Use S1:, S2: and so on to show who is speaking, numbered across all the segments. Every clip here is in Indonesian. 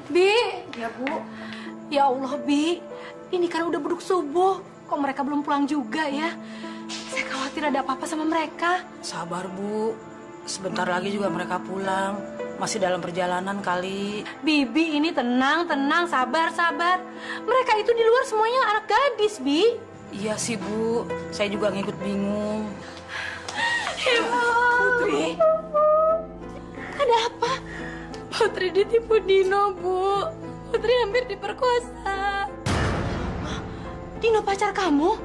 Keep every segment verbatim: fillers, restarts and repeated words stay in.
S1: Bi. Ya, Bu. Ya Allah, Bi. Ini kan udah beduk subuh. Kok mereka belum pulang juga ya? Saya khawatir ada apa-apa sama mereka.
S2: Sabar, Bu. Sebentar lagi juga mereka pulang. Masih dalam perjalanan kali.
S1: Bibi, ini tenang, tenang, sabar, sabar. Mereka itu di luar semuanya anak gadis, Bi.
S2: Iya sih, Bu. Saya juga ngikut bingung.
S1: Ibu. Putri. Ada apa? Putri ditipu Dino, Bu. Putri hampir diperkosa. Dino pacar kamu?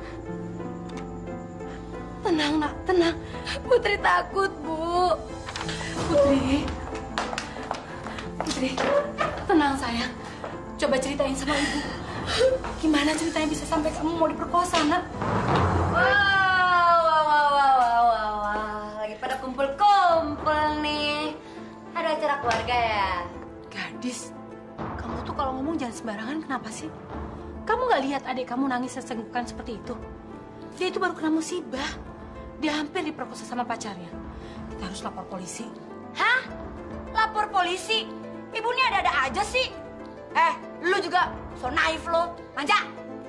S1: Tenang, nak, tenang. Putri takut, Bu. Putri. Putri, tenang, sayang. Coba ceritain sama Ibu. Gimana ceritanya bisa sampai kamu mau diperkosa, nak?
S3: Wow, wow, wow, wow, wow, wow. Lagi pada kumpul-kumpul nih. Ada acara keluarga ya?
S1: Gadis, kamu tuh kalau ngomong jangan sembarangan, kenapa sih? Kamu nggak lihat adik kamu nangis sesenggukan seperti itu? Dia itu baru kena musibah. Dia hampir diperkosa sama pacarnya. Kita harus lapor polisi.
S3: Hah? Lapor polisi? Ibu ini ada-ada aja sih. Eh, lu juga so naif lo, manja.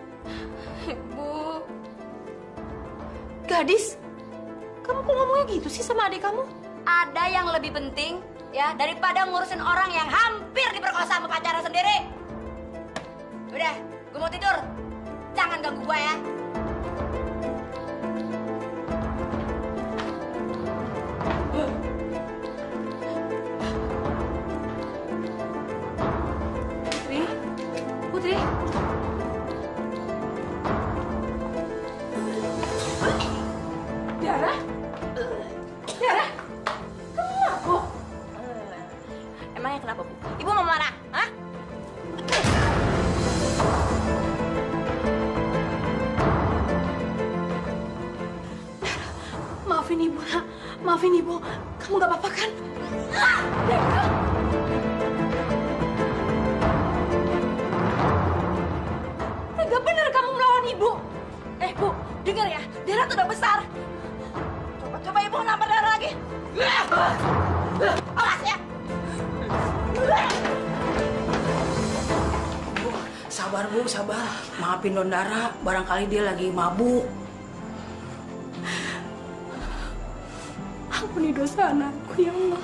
S1: Ibu. Gadis, kamu kok ngomongnya gitu sih sama adik kamu?
S3: Ada yang lebih penting ya daripada ngurusin orang yang hampir diperkosa sama pacarnya sendiri. Udah, gue mau tidur. Jangan ganggu gue ya.
S1: Putri, Putri. Tiara, Tiara, kamu ngaku?
S3: Emangnya kenapa, Bu? Ibu mau marah? Hah?
S1: Maafin Ibu, nak. Maafin Ibu. Kamu nggak apa-apa kan? Tiara. Tega bener kamu melawan Ibu.
S3: Eh, Bu, dengar ya. Darah tuh udah besar. Coba-coba Ibu nambah darah lagi. Awas ya.
S2: Bu, sabar, Bu, sabar. Maafin Nondara, barangkali dia lagi mabuk.
S1: Ampuni dosa anakku, ya Allah.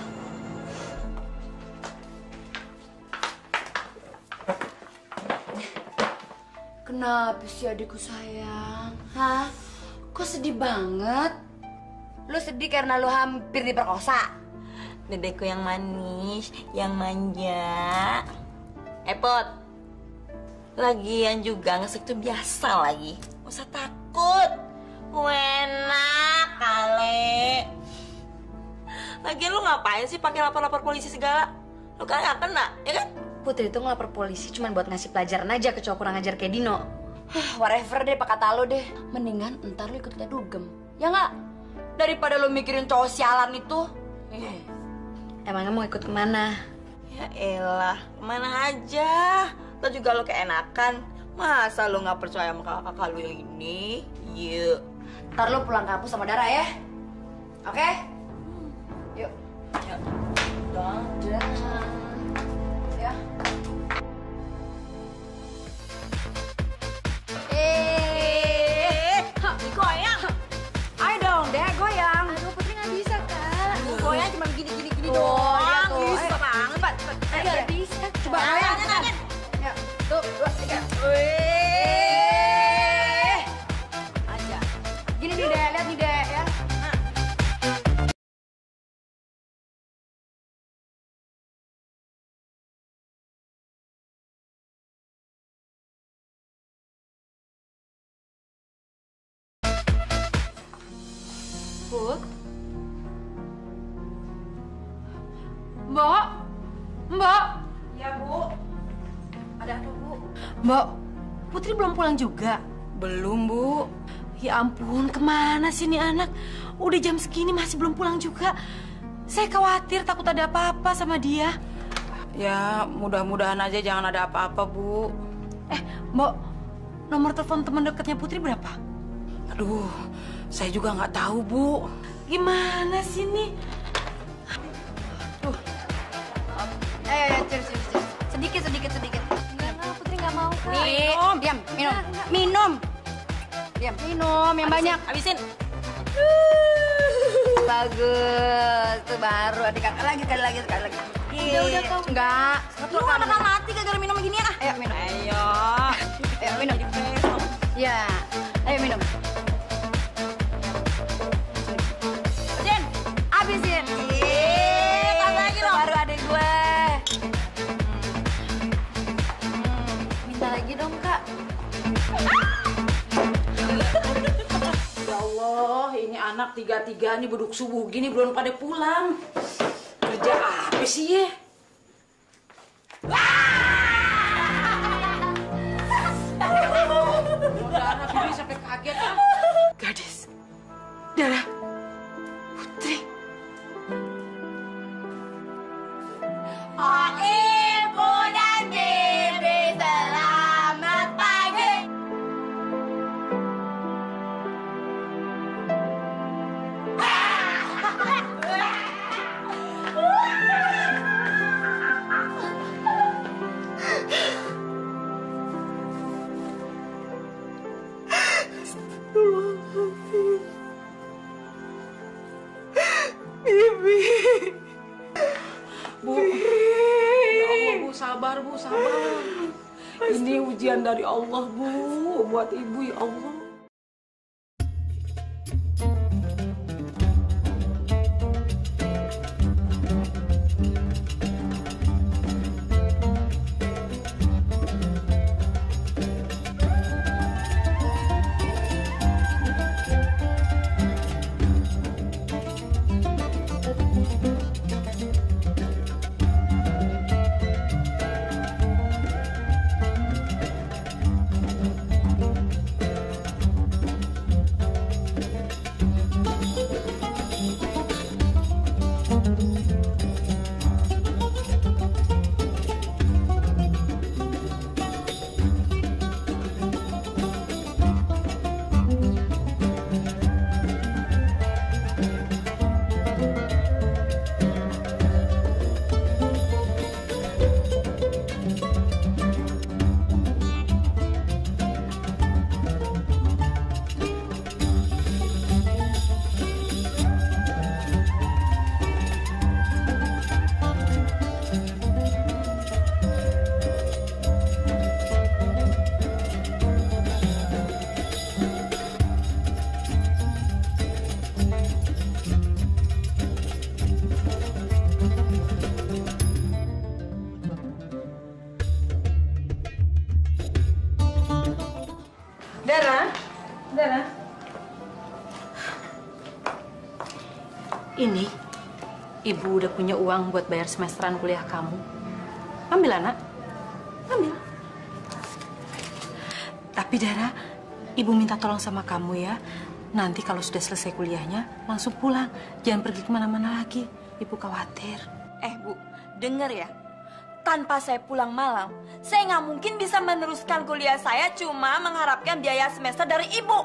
S3: Kenapa sih adikku sayang? Hah? Kok sedih banget? Lu sedih karena lu hampir diperkosa?
S4: Dedekku yang manis, yang manja. Eh, Pot. Lagian juga ngesek tuh biasa lagi. Gak usah takut. Enak kali. Lagian lu ngapain sih pakai lapor-lapor polisi segala? Lu kan gak kena, ya kan?
S3: Putri itu ngelapor polisi cuma buat ngasih pelajaran aja ke cowok kurang ajar kayak Dino. Whatever deh, pak kata lo deh. Mendingan ntar lu ikut kita dugem. Ya nggak? Daripada lu mikirin cowok sialan itu. Eh. Emangnya mau ikut kemana?
S4: Ya elah, kemana aja. Lo juga lo keenakan. Masa lo nggak percaya sama kakak-kakak lo yang ini? Yuk.
S3: Ntar lu pulang kampus sama Dara ya. Oke? Okay? Yuk. Yuk. Dadah. Ya.
S4: Eh, goyang.
S3: Ayo dong, deh goyang.
S1: Aduh, Putri nggak bisa, Kak.
S4: Goyang cuma begini-gini-gini
S3: Tuh,
S4: doang.
S3: iya tuh.
S4: Ih,
S3: Ayo.
S4: susah banget.
S3: Cepat, cepat.
S1: Ayo, nggak bisa, Kak.
S3: Coba goyang. Ya. Tuh, dua, tiga. Wih. Aja. Gini nih, Dek. Lihat nih, Dek, ya.
S1: Put. Mbok. Mbok.
S2: Ya, Bu.
S3: Ada apa, Bu?
S1: Mbok, Putri belum pulang juga.
S2: Belum, Bu.
S1: Ya ampun, kemana sih nih anak? Udah jam segini masih belum pulang juga. Saya khawatir takut ada apa-apa sama dia.
S2: Ya, mudah-mudahan aja jangan ada apa-apa, Bu.
S1: Eh, Mbok, nomor telepon teman dekatnya Putri berapa?
S2: Aduh, saya juga nggak tahu, Bu.
S1: Gimana sih nih?
S3: Tuh. Ayo, ayo, cheers, cheers, cheers. Sedikit, sedikit. minum. Minum. Diam, minum yang banyak.
S4: Habisin.
S3: Bagus, tuh baru adik kakak lagi, sekali lagi, sekali lagi.
S4: Udah, udah kau.
S3: Enggak.
S4: Lu anak mati gara-gara minum begini ah.
S3: Ayo minum.
S4: Ayo.
S3: Ayo minum. Ya, ayo minum. Jen, habisin.
S4: Ih, tak lagi loh.
S3: Baru adik gue. Hmm, minta lagi dong, Kak.
S2: Ya Allah, ini anak tiga-tiga nih beduk subuh gini belum pada pulang. Kerja apa sih ya? Darah Bibi sampai kaget.
S1: Gadis, Dara, Putri.
S3: Oh, Ibu dan Bibi, selamat pagi.
S2: Bu, ya Allah Bu, sabar Bu, sabar. Ini ujian dari Allah Bu, buat ibu ya Allah.
S1: Dara, Dara.
S2: Ini, ibu udah punya uang buat bayar semesteran kuliah kamu. Ambil anak, ambil. Tapi Dara, ibu minta tolong sama kamu ya. Nanti kalau sudah selesai kuliahnya, langsung pulang. Jangan pergi kemana-mana lagi. Ibu khawatir.
S4: Eh Bu, denger ya. Tanpa saya pulang malam, saya nggak mungkin bisa meneruskan kuliah saya cuma mengharapkan biaya semester dari ibu.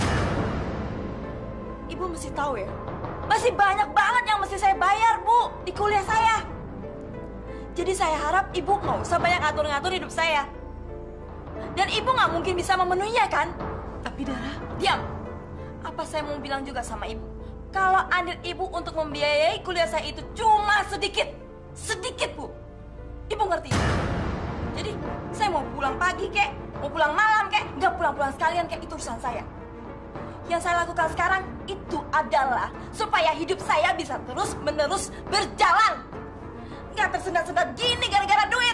S4: Ibu mesti tahu ya, masih banyak banget yang mesti saya bayar Bu di kuliah saya. Jadi saya harap ibu nggak usah banyak ngatur-ngatur hidup saya. Dan ibu nggak mungkin bisa memenuhinya kan?
S2: Tapi Dara,
S4: Diam. Apa saya mau bilang juga sama ibu? Kalau andil ibu untuk membiayai kuliah saya itu cuma sedikit. Sedikit Bu. Ibu ngerti? Jadi saya mau pulang pagi kek, mau pulang malam kek, nggak pulang-pulang sekalian kek, itu urusan saya. Yang saya lakukan sekarang itu adalah supaya hidup saya bisa terus-menerus berjalan. Nggak tersendat-sendat gini gara-gara duit.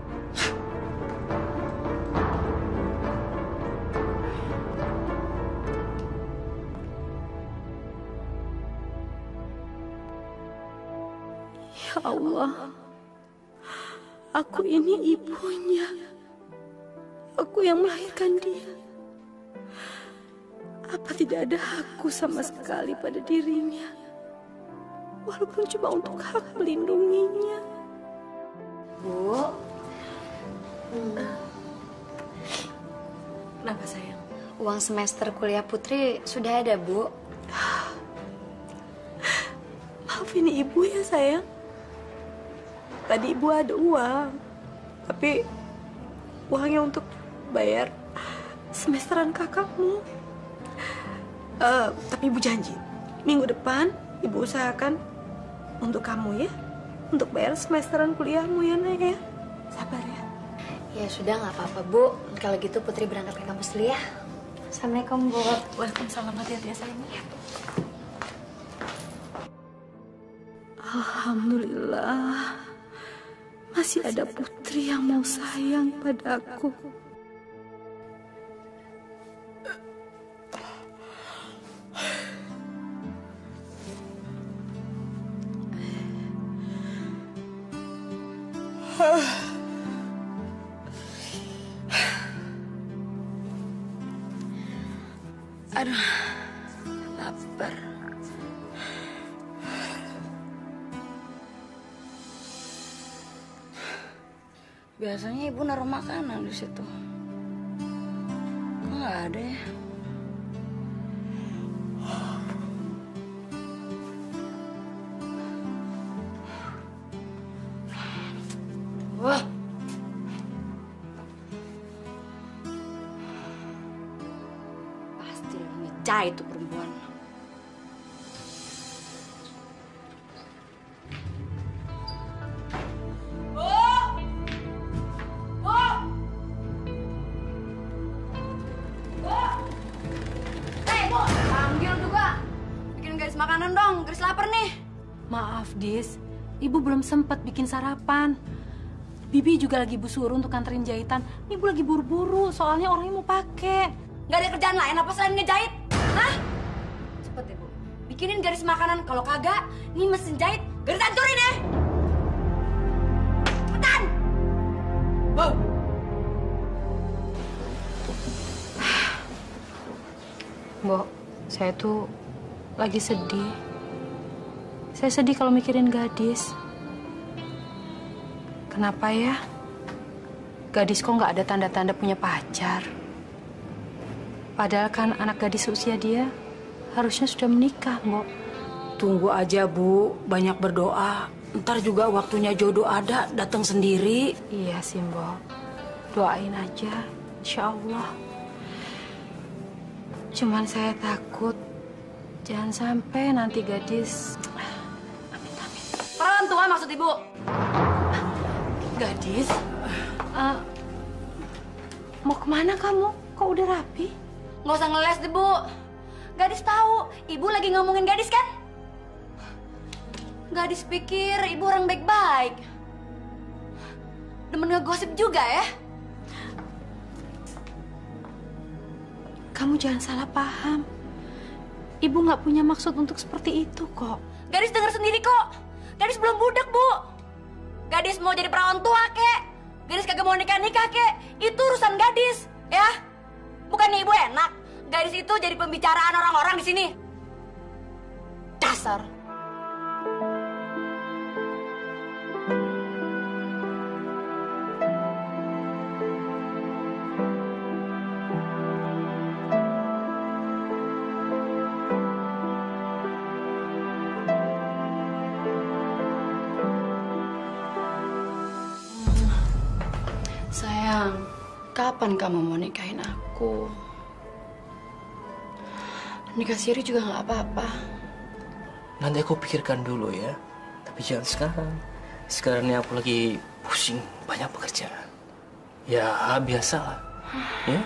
S1: Ya Allah, aku ini ibunya. Aku yang melahirkan dia. Apa tidak ada hakku sama sekali pada dirinya? Walaupun cuma untuk hak melindunginya.
S3: Bu,
S2: kenapa sayang?
S3: uang semester kuliah Putri sudah ada, Bu.
S1: Maaf ini ibu ya sayang. Tadi ibu ada uang, tapi uangnya untuk bayar
S2: semesteran kakakmu. Uh, tapi Ibu janji, minggu depan Ibu usahakan untuk kamu ya, untuk bayar semesteran kuliahmu ya Nak ya. Sabar ya.
S3: Ya sudah, nggak apa-apa Bu. Kalau gitu Putri berangkat ke kampus dulu ya. Assalamualaikum Bu.
S2: Waalaikumsalam, hati-hati ya sayangnya. Alhamdulillah, masih ada Putri yang mau sayang padaku.
S3: Aduh, lapar. Biasanya Ibu naruh makanan di situ. Kok nggak ada ya? Wah. Pasti ngecah itu perempuan. Makanan dong, Garis lapar nih.
S2: Maaf, Dis. Ibu belum sempat bikin sarapan. Bibi juga lagi Bu suruh untuk nganterin jahitan. Ibu lagi buru-buru, soalnya orangnya mau pakai.
S3: Gak ada kerjaan lain apa selain ngejahit? Hah? Cepet ya, Bu. Bikinin garis makanan. Kalau kagak, nih mesin jahit. Garis hancurin ya. Cepetan! Wow.
S2: Mbok, saya tuh lagi sedih. Saya sedih kalau mikirin gadis. Kenapa ya? Gadis kok nggak ada tanda-tanda punya pacar? Padahal kan anak gadis usia dia harusnya sudah menikah, Mbok.
S5: Tunggu aja, Bu. Banyak berdoa. Ntar juga waktunya jodoh ada, datang sendiri.
S2: Iya sih, Mbok. Doain aja, insya Allah. Cuman saya takut jangan sampai nanti gadis... Amit-amit.
S3: Perawan tua maksud Ibu?
S2: Gadis? Uh, mau kemana kamu? Kok udah rapi?
S3: Nggak usah ngeles deh, Bu. Gadis tahu, Ibu lagi ngomongin gadis kan? Gadis pikir Ibu orang baik-baik. Demen ngegosip juga ya?
S2: Kamu jangan salah paham. Ibu nggak punya maksud untuk seperti itu kok.
S3: Gadis dengar sendiri kok. Gadis belum budak, Bu. Gadis mau jadi perawan tua, kek. Gadis kagak mau nikah-nikah, kek. Itu urusan gadis, ya. Bukannya Ibu enak. Gadis itu jadi pembicaraan orang-orang di sini. Dasar. Sayang, kapan kamu mau nikahin aku? Nikah siri juga nggak apa-apa.
S6: Nanti aku pikirkan dulu ya. Tapi jangan sekarang. Sekarang ini aku lagi pusing, banyak pekerjaan. Ya, biasalah. Ya?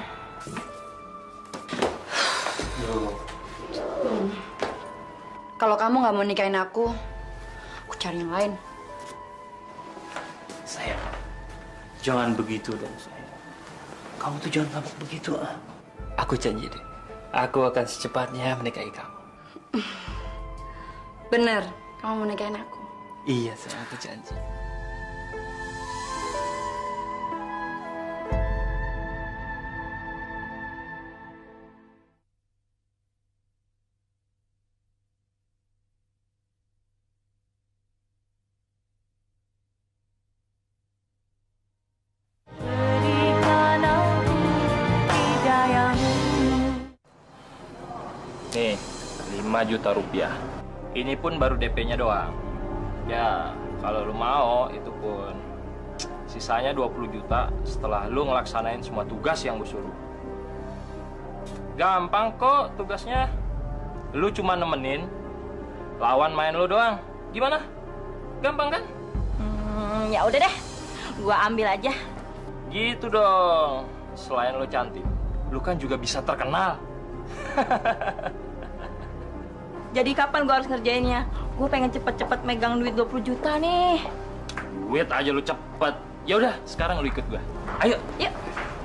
S3: Hmm. Kalau kamu nggak mau nikahin aku, aku cari yang lain.
S6: Sayang, jangan begitu dong, sayang. Kamu tuh jangan ngambek begitu, ah. Aku janji deh, aku akan secepatnya menikahi kamu.
S3: Bener, kamu mau nikahin aku?
S6: Iya, sayang, aku janji.
S7: Nih, lima juta rupiah. Ini pun baru D P-nya doang. Ya, kalau lu mau, itu pun sisanya dua puluh juta setelah lu ngelaksanain semua tugas yang gue suruh. Gampang kok tugasnya. Lu cuma nemenin, lawan main lu doang. Gimana? Gampang kan?
S4: Hmm, ya udah deh, gua ambil aja.
S7: Gitu dong. Selain lu cantik, lu kan juga bisa terkenal.
S4: Jadi kapan gua harus ngerjainnya? Gua pengen cepet-cepet megang duit dua puluh juta nih.
S7: Duit aja lu cepet. Ya udah, sekarang lu ikut gua. Ayo.
S4: Yuk.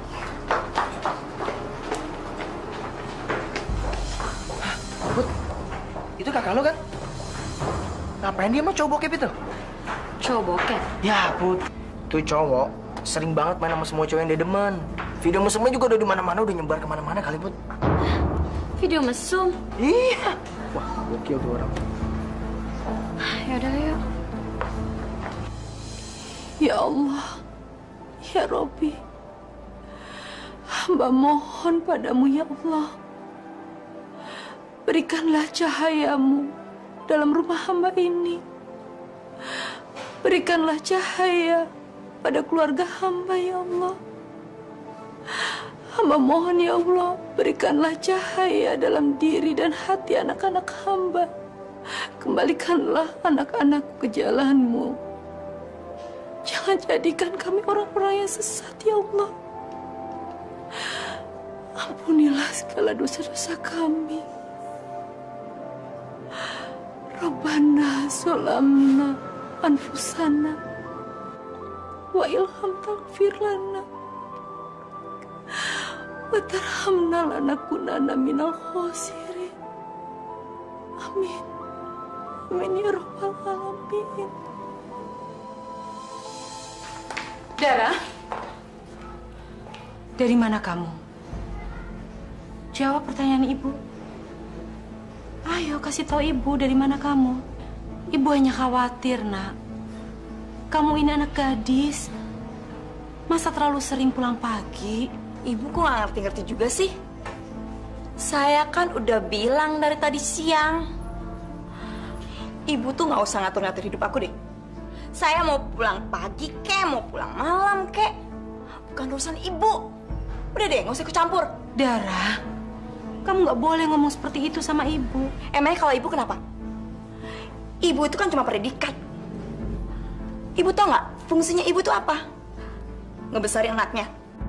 S6: Put, itu kakak lo kan? Ngapain dia mah cowok bokep itu?
S3: Cowok bokep?
S6: Ya, Put. Tuh cowok sering banget main sama semua cowok yang dia demen. Video mesumnya juga udah di mana-mana, udah nyebar kemana-mana kali, Put.
S3: Video mesum?
S6: Iya. Wah, gokil tuh orang.
S3: Ya udah, yuk.
S2: Ya Allah, ya Robbi, hamba mohon padamu ya Allah. Berikanlah cahayamu dalam rumah hamba ini. Berikanlah cahaya pada keluarga hamba ya Allah. Hamba mohon ya Allah, berikanlah cahaya dalam diri dan hati anak-anak hamba. Kembalikanlah anak-anakku ke jalanmu. Jangan jadikan kami orang-orang yang sesat ya Allah. Ampunilah segala dosa-dosa kami. Rabbana zolamna anfusana wa ilham taghfir lana wa tarhamna lanakunanna minal khosirin. Amin. Amin ya rabbal alamin.
S1: Dara, dari mana kamu? Jawab pertanyaan ibu. Ayo kasih tahu ibu dari mana kamu. Ibu hanya khawatir, nak. Kamu ini anak gadis. Masa terlalu sering pulang pagi?
S4: Ibu kok gak ngerti-ngerti juga sih? Saya kan udah bilang dari tadi siang. Ibu tuh gak usah ngatur-ngatur hidup aku deh. Saya mau pulang pagi kek, mau pulang malam kek. Bukan urusan ibu. Udah deh, gak usah ikut campur.
S1: Dara, kamu gak boleh ngomong seperti itu sama ibu.
S4: Emangnya kalau ibu kenapa? Ibu itu kan cuma predikat. Ibu tau gak fungsinya ibu tuh apa? Ngebesarin anaknya.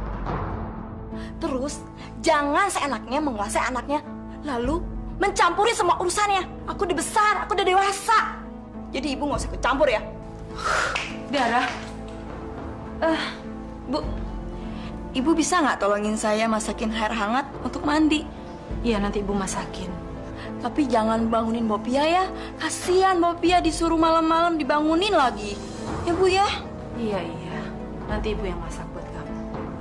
S4: Terus, jangan seenaknya menguasai anaknya. Lalu, mencampuri semua urusannya. Aku udah besar, aku udah dewasa. Jadi ibu gak usah ikut campur ya.
S1: Dara,
S4: Eh, uh, Bu, ibu bisa nggak tolongin saya masakin air hangat untuk mandi?
S1: iya nanti ibu masakin.
S4: Tapi jangan bangunin Bopia ya. Kasihan Bopia disuruh malam-malam dibangunin lagi. Ya Bu ya?
S1: Iya, iya. Nanti ibu yang masak buat kamu.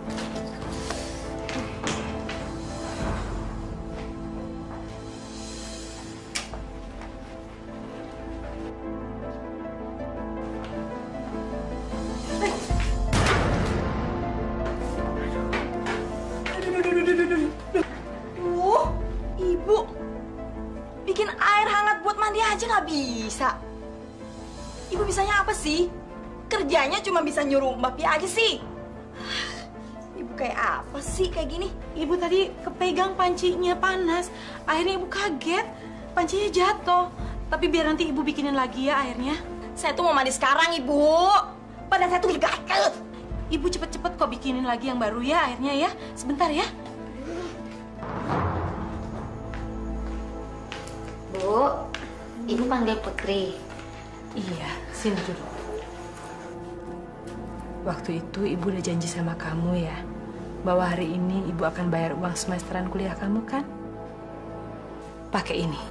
S4: Uh, Ibu bikin air hangat buat mandi aja nggak bisa. Ibu bisanya apa sih? Kerjanya cuma bisa nyuruh Mbak Pia aja sih. Ibu kayak apa sih kayak gini?
S1: Ibu tadi kepegang pancinya panas. Akhirnya ibu kaget. Pancinya jatuh. Tapi biar nanti ibu bikinin lagi ya airnya.
S4: Saya tuh mau mandi sekarang, Ibu. Badan saya tuh gatel.
S1: Ibu cepet-cepet kok bikinin lagi yang baru ya airnya ya. Sebentar ya.
S3: Bu, ibu panggil Putri.
S1: Iya, sini dulu. Waktu itu ibu udah janji sama kamu ya, bahwa hari ini ibu akan bayar uang semesteran kuliah kamu kan? Pakai ini.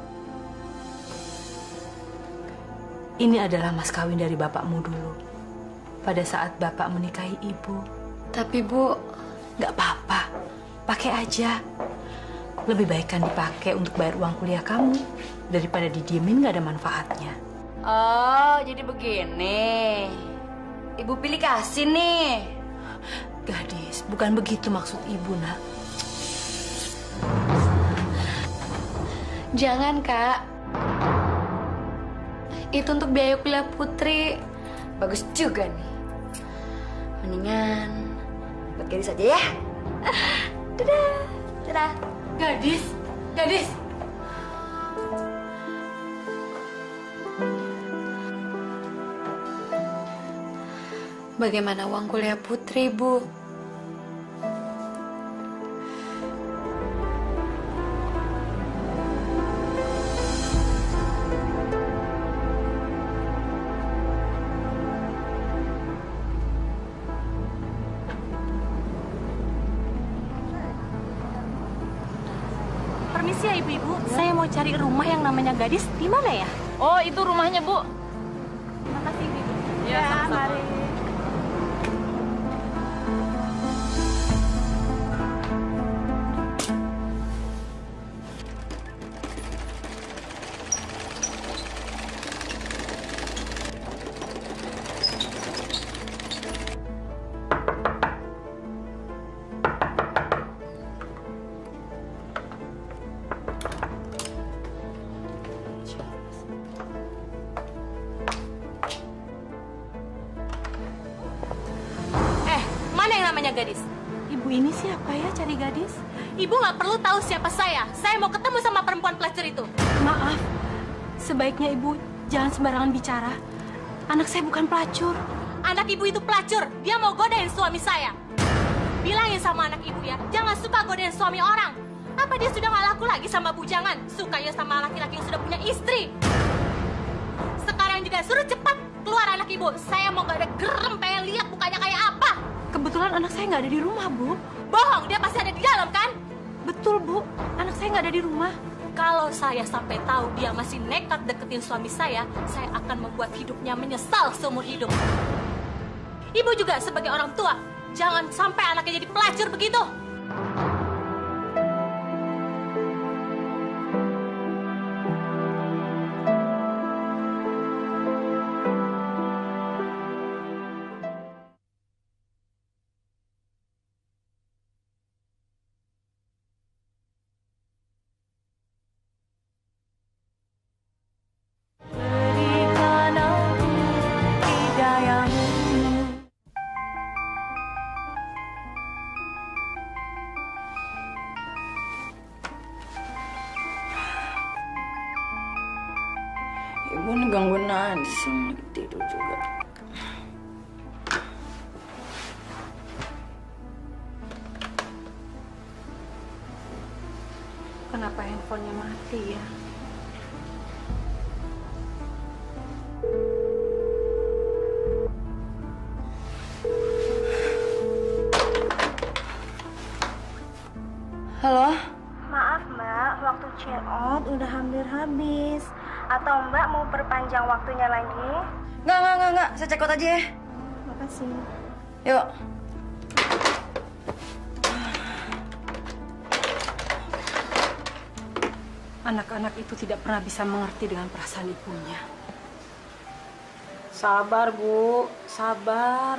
S1: Ini adalah mas kawin dari bapakmu dulu. Pada saat bapak menikahi ibu.
S3: Tapi Bu,
S1: Nggak apa-apa, pakai aja. Lebih baik kan dipakai untuk bayar uang kuliah kamu daripada didiemin nggak ada manfaatnya.
S3: oh jadi begini. Ibu pilih kasih nih.
S1: Gadis, bukan begitu maksud ibu, nak.
S3: Jangan, Kak. Itu untuk biaya kuliah Putri. Bagus juga nih. Mendingan buat gadis aja ya. Dadah. Dadah.
S1: Gadis, gadis.
S3: Bagaimana uang kuliah Putri, Bu?
S1: Permisi ya ibu-ibu, saya mau cari rumah yang namanya Gadis. Di mana ya?
S8: Oh, itu rumahnya, Bu.
S1: Terima kasih ibu-ibu.
S8: Ya, sama-sama.
S1: Gadis. Ibu ini siapa ya cari gadis? Ibu nggak perlu tahu siapa saya. Saya mau ketemu sama perempuan pelacur itu. Maaf, sebaiknya ibu jangan sembarangan bicara. Anak saya bukan pelacur. Anak ibu itu pelacur. Dia mau godain suami saya. Bilangin sama anak ibu ya, jangan suka godain suami orang. Apa dia sudah nggak laku lagi sama bujangan? Sukanya sama laki-laki yang sudah punya istri. Sekarang juga suruh cepat keluar anak ibu. Saya mau nggak ada gerem pengen lihat mukanya kayak apa. Kebetulan anak saya nggak ada di rumah, Bu. Bohong, dia pasti ada di dalam, kan? Betul, Bu. Anak saya nggak ada di rumah. Kalau saya sampai tahu dia masih nekat deketin suami saya, saya akan membuat hidupnya menyesal seumur hidup. Ibu juga sebagai orang tua, jangan sampai anaknya jadi pelacur begitu.
S3: Ibu nih gangguin Nadis, tidur juga.
S1: Kenapa handphonenya mati ya?
S3: Halo?
S9: Maaf mbak, waktu check out udah hampir habis. Atau mbak mau perpanjang waktunya lagi?
S3: Nggak, nggak, nggak, nggak. Saya check out aja ya.
S9: Makasih.
S3: Yuk.
S5: Anak-anak itu tidak pernah bisa mengerti dengan perasaan ibunya. Sabar, Bu. Sabar.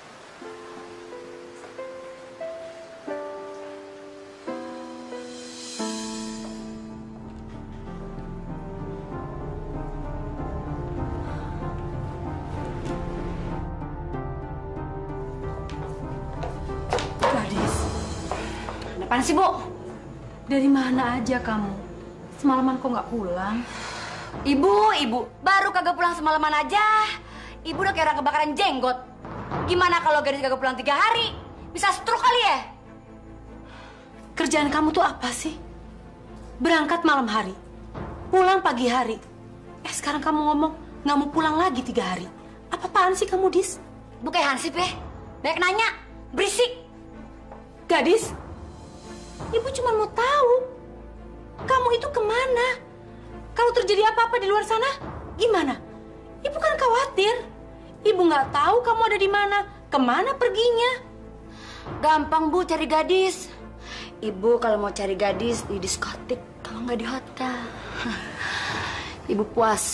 S1: Gadis,
S3: Apaan sih, Bu?
S1: dari mana aja kamu? Semalaman kok nggak pulang?
S3: Ibu, ibu, baru kagak pulang semalaman aja. Ibu udah kayak orang kebakaran jenggot. Gimana kalau gadis kagak pulang tiga hari? Bisa stroke kali ya?
S1: Kerjaan kamu tuh apa sih? Berangkat malam hari, pulang pagi hari. Eh sekarang kamu ngomong nggak mau pulang lagi tiga hari. Apa-apaan sih kamu, Dis?
S3: Bu kayak Hansip ya? Banyak nanya, berisik.
S1: Gadis, ibu cuma mau tahu kamu itu kemana? Kalau terjadi apa-apa di luar sana, gimana? Ibu kan khawatir. Ibu nggak tahu kamu ada di mana, kemana perginya.
S3: Gampang, Bu, cari gadis. Ibu kalau mau cari gadis di diskotik, kalau nggak di hotel. Ibu puas.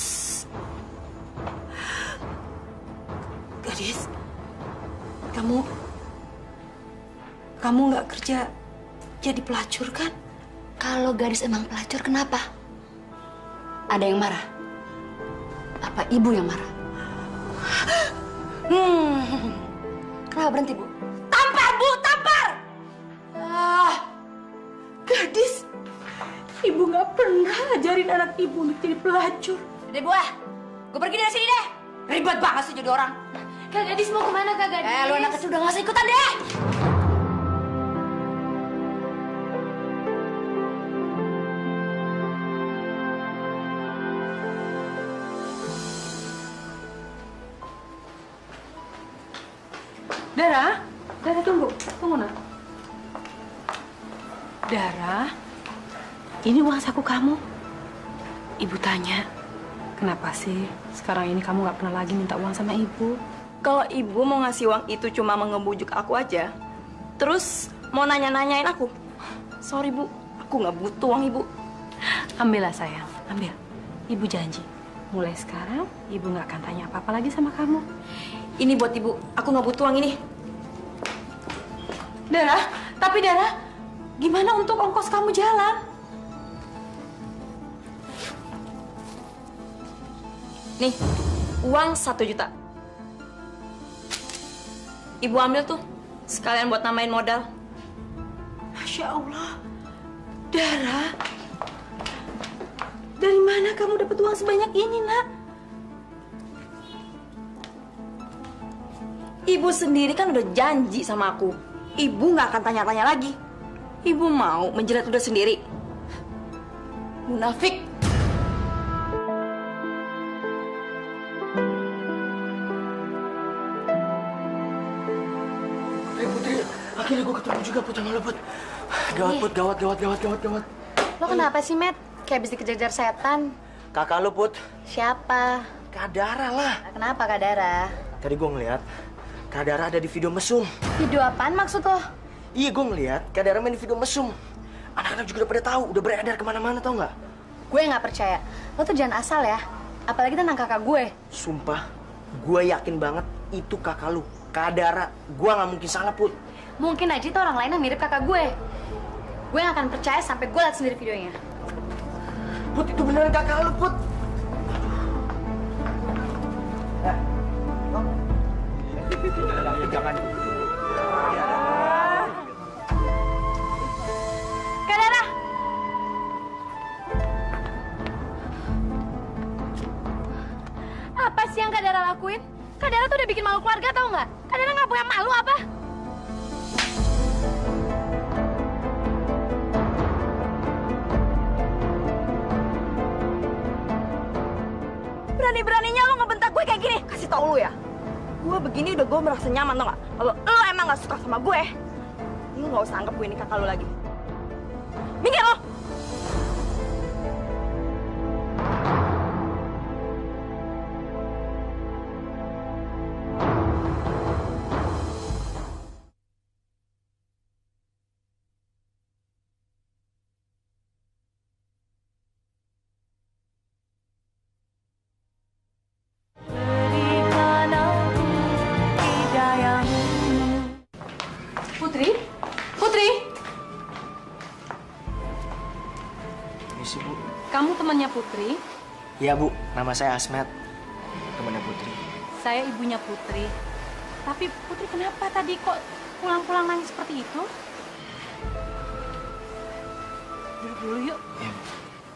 S1: Gadis, kamu kamu nggak kerja jadi pelacur kan?
S3: Kalau gadis emang pelacur, kenapa? Ada yang marah? Apa ibu yang marah? Hmm. Kenapa berhenti, Bu?
S1: Tampar, Bu, tampar! Ah, gadis, ibu nggak pernah ngajarin anak ibu untuk jadi pelacur.
S3: Udah buah, gue pergi dari sini deh. Ribet banget sih jadi orang.
S8: Kak Gadis mau kemana Kak Gadis?
S3: Eh, lu anak kecil udah gak usah ikutan deh.
S1: Dara, Dara tunggu, tunggu nak. Dara, ini uang saku kamu. Ibu tanya, kenapa sih sekarang ini kamu nggak pernah lagi minta uang sama ibu?
S2: Kalau ibu mau ngasih uang itu cuma mau ngebujuk aku aja, terus mau nanya-nanyain aku. Sorry bu, aku nggak butuh uang ibu.
S1: Ambillah sayang, ambil. Ibu janji, mulai sekarang ibu nggak akan tanya apa-apa lagi sama kamu.
S2: Ini buat ibu, aku nggak butuh uang ini.
S1: Dara, tapi Dara, gimana untuk ongkos kamu jalan?
S2: Nih, uang satu juta. Ibu ambil tuh, sekalian buat nambahin modal.
S1: Masya Allah, Dara, dari mana kamu dapat uang sebanyak ini, nak?
S2: Ibu sendiri kan udah janji sama aku. Ibu nggak akan tanya-tanya lagi. Ibu mau menjerat udah sendiri. Munafik.
S6: Putri, Putri, akhirnya gue ketemu juga Put sama lo, Put. Gawat, Put, gawat, gawat, gawat, gawat, gawat.
S3: Lo kenapa sih, Matt? Kayak habis dikejar-kejar setan.
S6: Kakak lo, Put.
S3: Siapa?
S6: Kak Dara lah.
S3: Kenapa, Kak Dara?
S6: Tadi gue ngeliat Kak Dara ada di video mesum.
S3: Video apaan maksud lo?
S6: Iya, gue ngeliat Kak Dara main di video mesum. Anak-anak juga udah pada tahu, udah beredar kemana-mana, tau nggak?
S3: Gue nggak percaya. Lo tuh jangan asal ya. Apalagi tentang kakak gue.
S6: Sumpah, gue yakin banget itu kakak lu. Kak Dara, gue nggak mungkin salah, Put.
S3: Mungkin aja itu orang lain yang mirip kakak gue. Gue nggak akan percaya sampai gue lihat sendiri videonya.
S6: Put, itu beneran kakak lu, Put. Ya. Jangan.
S3: Kak Dara! Apa sih yang Kak Dara lakuin? Kak Dara tuh udah bikin malu keluarga, tau nggak? Kak Dara nggak punya malu apa?
S2: Berani-beraninya lo ngebentak gue kayak gini. Kasih tau lo ya, gue begini udah gue merasa nyaman tau gak? Kalau lo emang gak suka sama gue, lo gak usah anggap gue ini kakak lo lagi. Minggir lo!
S1: Putri? Putri?
S6: Misi, Bu.
S1: Kamu temannya Putri?
S6: Iya, Bu. Nama saya Asmet. Temannya Putri.
S1: Saya ibunya Putri. Tapi Putri kenapa tadi kok pulang-pulang nangis seperti itu? Duduk dulu yuk.
S6: Iya, Bu.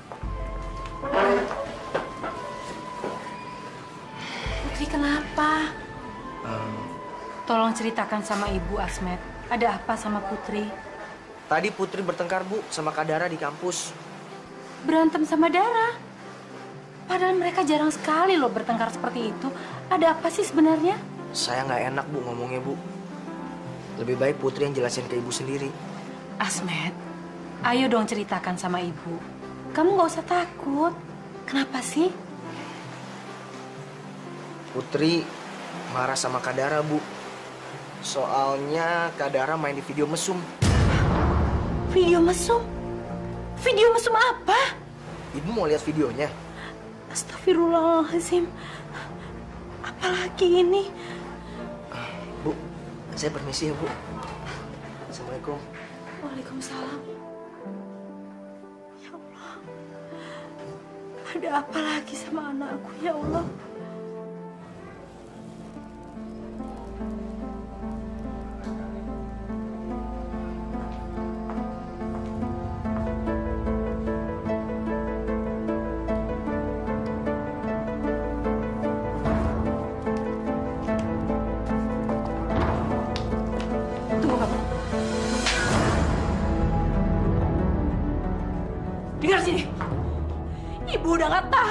S1: Putri kenapa?
S6: Um,
S1: Tolong ceritakan sama Ibu Asmet. Ada apa sama Putri?
S6: tadi Putri bertengkar, Bu, sama Kak Dara di kampus.
S1: Berantem sama Dara? Padahal mereka jarang sekali loh bertengkar seperti itu. Ada apa sih sebenarnya?
S6: Saya nggak enak, Bu, ngomongnya, Bu. Lebih baik Putri yang jelasin ke Ibu sendiri.
S1: Asmet, ayo dong ceritakan sama Ibu. Kamu nggak usah takut. Kenapa sih?
S6: Putri marah sama Kak Dara, Bu. Soalnya Kak Dara main di video mesum.
S1: Video mesum? Video mesum apa?
S6: Ibu mau lihat videonya?
S1: Astagfirullahaladzim. Apalagi ini?
S6: Bu, saya permisi ya, Bu. Assalamualaikum.
S1: Waalaikumsalam. Ya Allah. Ada apa lagi sama anakku, ya Allah?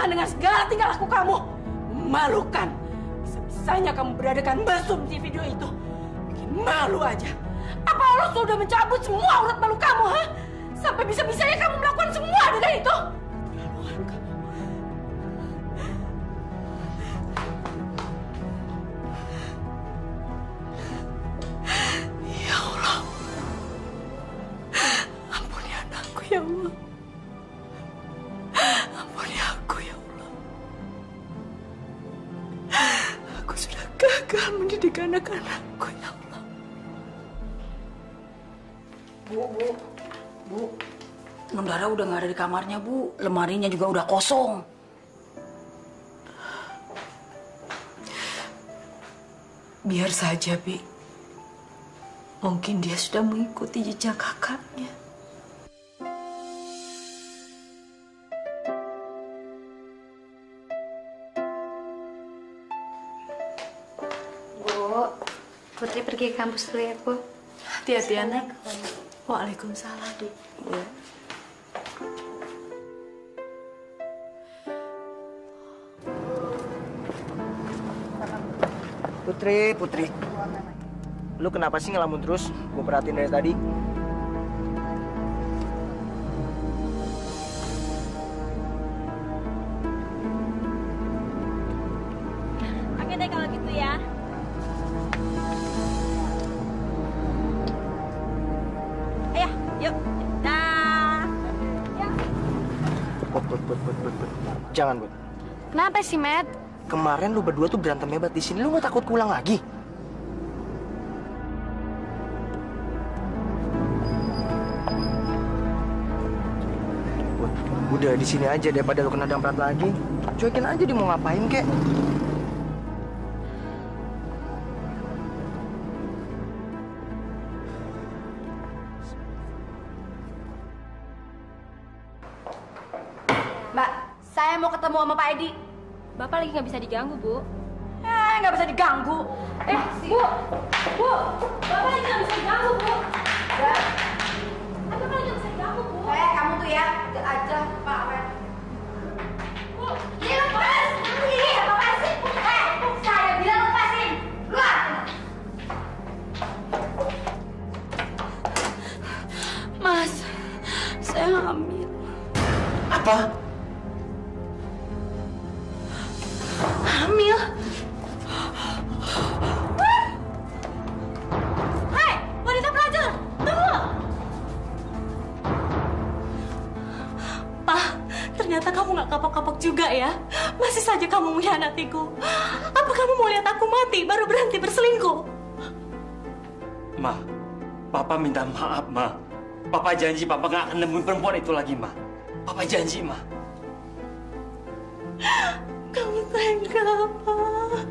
S5: tahan dengan segala tingkah laku kamu. Memalukan. Bisa-bisanya kamu beradakan mesum di video itu. Bikin malu aja. Apa Allah sudah mencabut semua urat malu kamu, ha? Sampai bisa-bisanya kamu melakukan semua dengan itu. Keterlaluan kamu. Ya Allah. Ampuni anakku ya Allah. Ampuni aku ya Allah. Aku sudah gagal mendidik anak-anakku ya Allah. Bu, bu, bu. Nondara udah nggak ada di kamarnya, Bu. Lemarinya juga udah kosong. Biar saja, Bi. Mungkin dia sudah mengikuti jejak kakaknya.
S8: Bu, Putri pergi ke kampus dulu ya, Bu.
S2: Hati-hati anak. Waalaikumsalam.
S5: Ya.
S6: Putri, Putri. Lu kenapa sih ngelamun terus? Gue perhatiin dari tadi.
S4: Oke deh kalau gitu ya. Ayo, yuk. Dah.
S6: Put, put, put, put, put, put. Jangan, Put.
S8: Kenapa sih, Matt?
S6: Kemarin lu berdua tuh berantem hebat di sini. Lu nggak takut pulang lagi? Put, udah di sini aja daripada lu kena damprat lagi. Cuekin aja dia mau ngapain kek.
S3: Mbak, saya mau ketemu sama Pak Edi.
S8: Bapak lagi nggak bisa diganggu, Bu.
S3: Eh, nggak bisa diganggu.
S8: Eh, Bu! Bu! Bapak lagi nggak bisa diganggu, Bu.
S3: Ya.
S8: Bapak lagi nggak bisa diganggu, Bu.
S3: Eh, kamu tuh ya, gak aja, Pak.
S8: Bu!
S3: Ini lepas! Ini apaan sih? Eh, saya bilang lepasin! Keluar!
S2: Mas, saya hamil.
S6: Apa?
S2: Hamil?
S1: Hei, wanita pelajar, tunggu! Pak, ternyata kamu nggak kapok-kapok juga ya. Masih saja kamu mengkhianatiku. Apa kamu mau lihat aku mati baru berhenti berselingkuh?
S10: Ma, Papa minta maaf, Ma. Papa janji Papa nggak akan nemuin perempuan itu lagi, Ma. Papa janji, Ma.
S1: Kamu tega, Pak.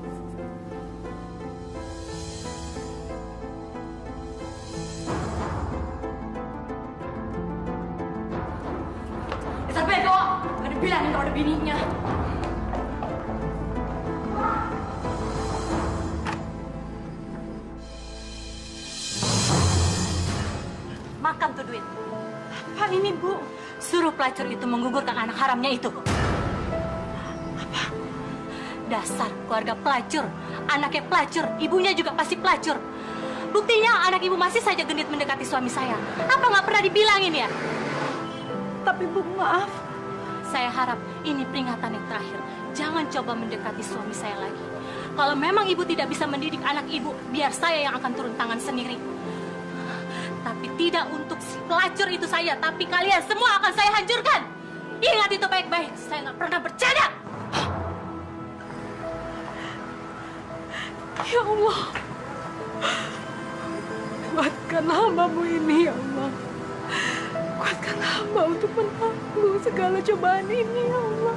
S3: Dasar bego! Gak dibilangin kalau ada bininya.
S1: Makan tuh duit. Apa ini, Bu? Suruh pelacur itu menggugurkan anak haramnya itu, Bu. Apa? Dasar keluarga pelacur. Anaknya pelacur, ibunya juga pasti pelacur. Buktinya anak ibu masih saja genit mendekati suami saya. Apa nggak pernah dibilangin ya?
S2: Tapi Bu, maaf.
S1: Saya harap ini peringatan yang terakhir. Jangan coba mendekati suami saya lagi. Kalau memang ibu tidak bisa mendidik anak ibu, biar saya yang akan turun tangan sendiri. Tapi tidak untuk si pelacur itu saya, tapi kalian semua akan saya hancurkan. Ingat itu baik-baik, saya nggak pernah bercanda.
S2: Ya Allah, kuatkan hamba-Mu ini, ya Allah. Kuatkan hamba untuk menanggung segala cobaan ini, ya Allah.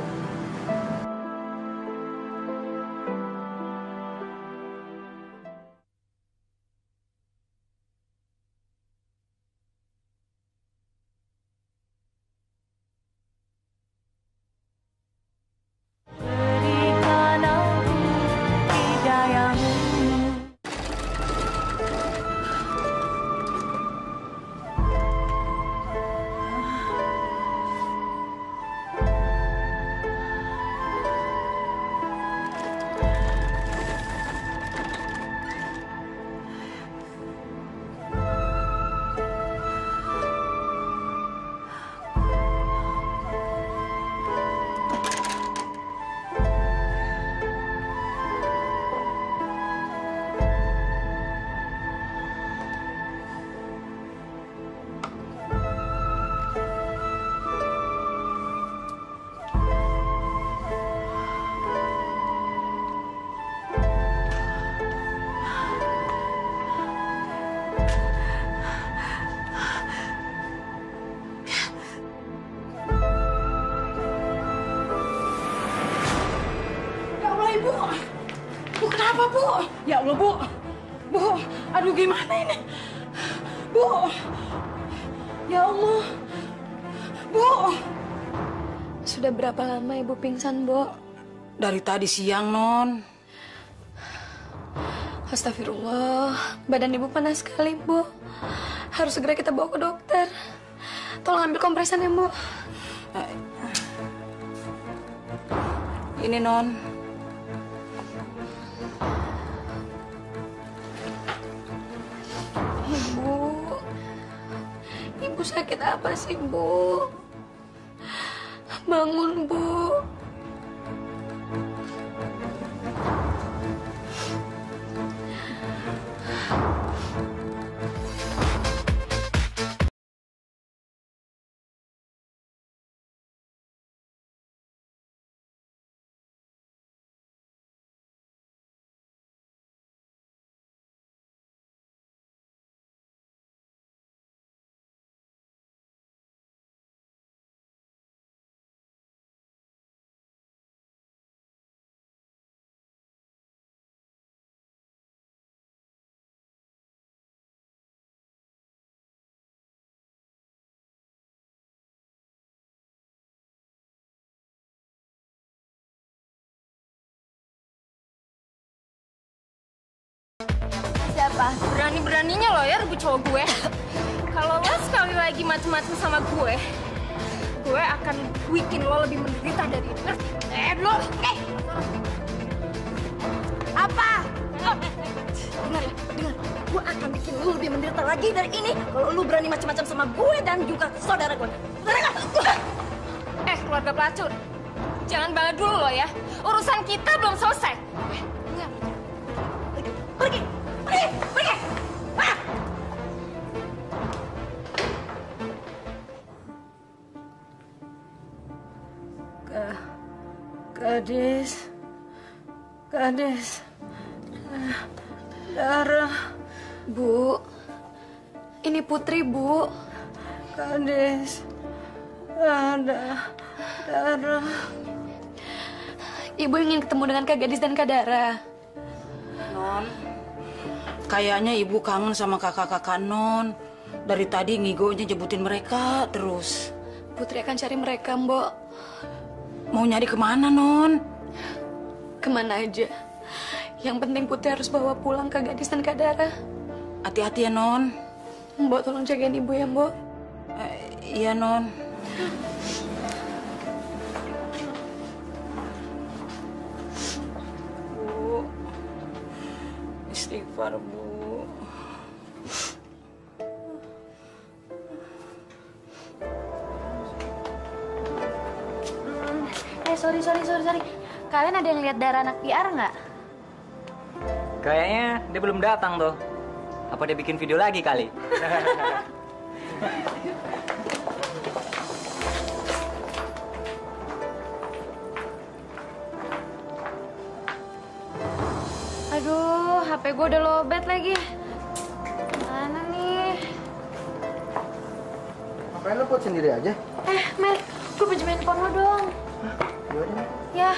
S5: Kenapa, Bu? Ya Allah, Bu. Bu, aduh gimana ini? Bu. Ya Allah. Bu.
S3: Sudah berapa lama Ibu pingsan, Bu?
S5: Dari tadi siang, Non.
S3: Astagfirullah, badan Ibu panas sekali, Bu. Harus segera kita bawa ke dokter. Tolong ambil kompresan ya, Bu.
S5: Ini, Non.
S3: Ibu, Ibu sakit apa sih, Bu? Bangun, Bu.
S8: Siapa? Berani-beraninya lo ya rebut cowok gue. Kalau lo sekali lagi macem-macem sama gue, gue akan bikin lo lebih menderita dari ini. Eh, lo, eh! Apa? Oh. Dengar ya, dengar. Gue akan bikin lo lebih menderita lagi dari ini kalau lo berani macem-macem sama gue dan juga saudara gue. Saudara gue! Eh, keluarga pelacur. Jangan bangga dulu lo ya. Urusan kita belum selesai. Eh, dengar. Pergi! Pergi! Pergi! Ah!
S2: Gadis, gadis, darah.
S3: Bu, ini Putri, Bu.
S2: Gadis, ada darah.
S3: Ibu ingin ketemu dengan Kak Gadis dan Kak Dara.
S5: Non, kayaknya Ibu kangen sama kakak-kakak Non. Dari tadi ngigonya jebutin mereka terus.
S3: Putri akan cari mereka, Mbok.
S5: Mau nyari kemana, Non?
S3: Kemana aja. Yang penting Putri harus bawa pulang Kak Gadis dan Kak Dara.
S5: Hati-hati ya, Non.
S3: Mbok tolong jagain Ibu ya, Mbok.
S5: Eh, iya, Non. Bu, istighfar, Bu.
S8: Eh, sorry, sorry, sorry, sorry. Kalian ada yang lihat Dara anak P R nggak?
S11: Kayaknya dia belum datang tuh. Apa dia bikin video lagi kali?
S8: Aduh, H P gue udah lowbat lagi. Mana nih?
S6: Ngapain lo buat sendiri aja?
S8: Eh, Mel, gue pinjemin handphone lo dong.
S6: Yaudah.
S8: Ya.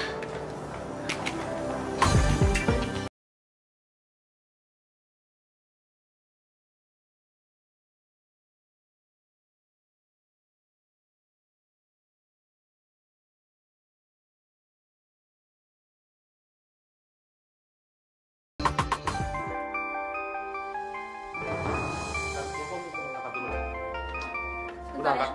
S10: Udah angkat.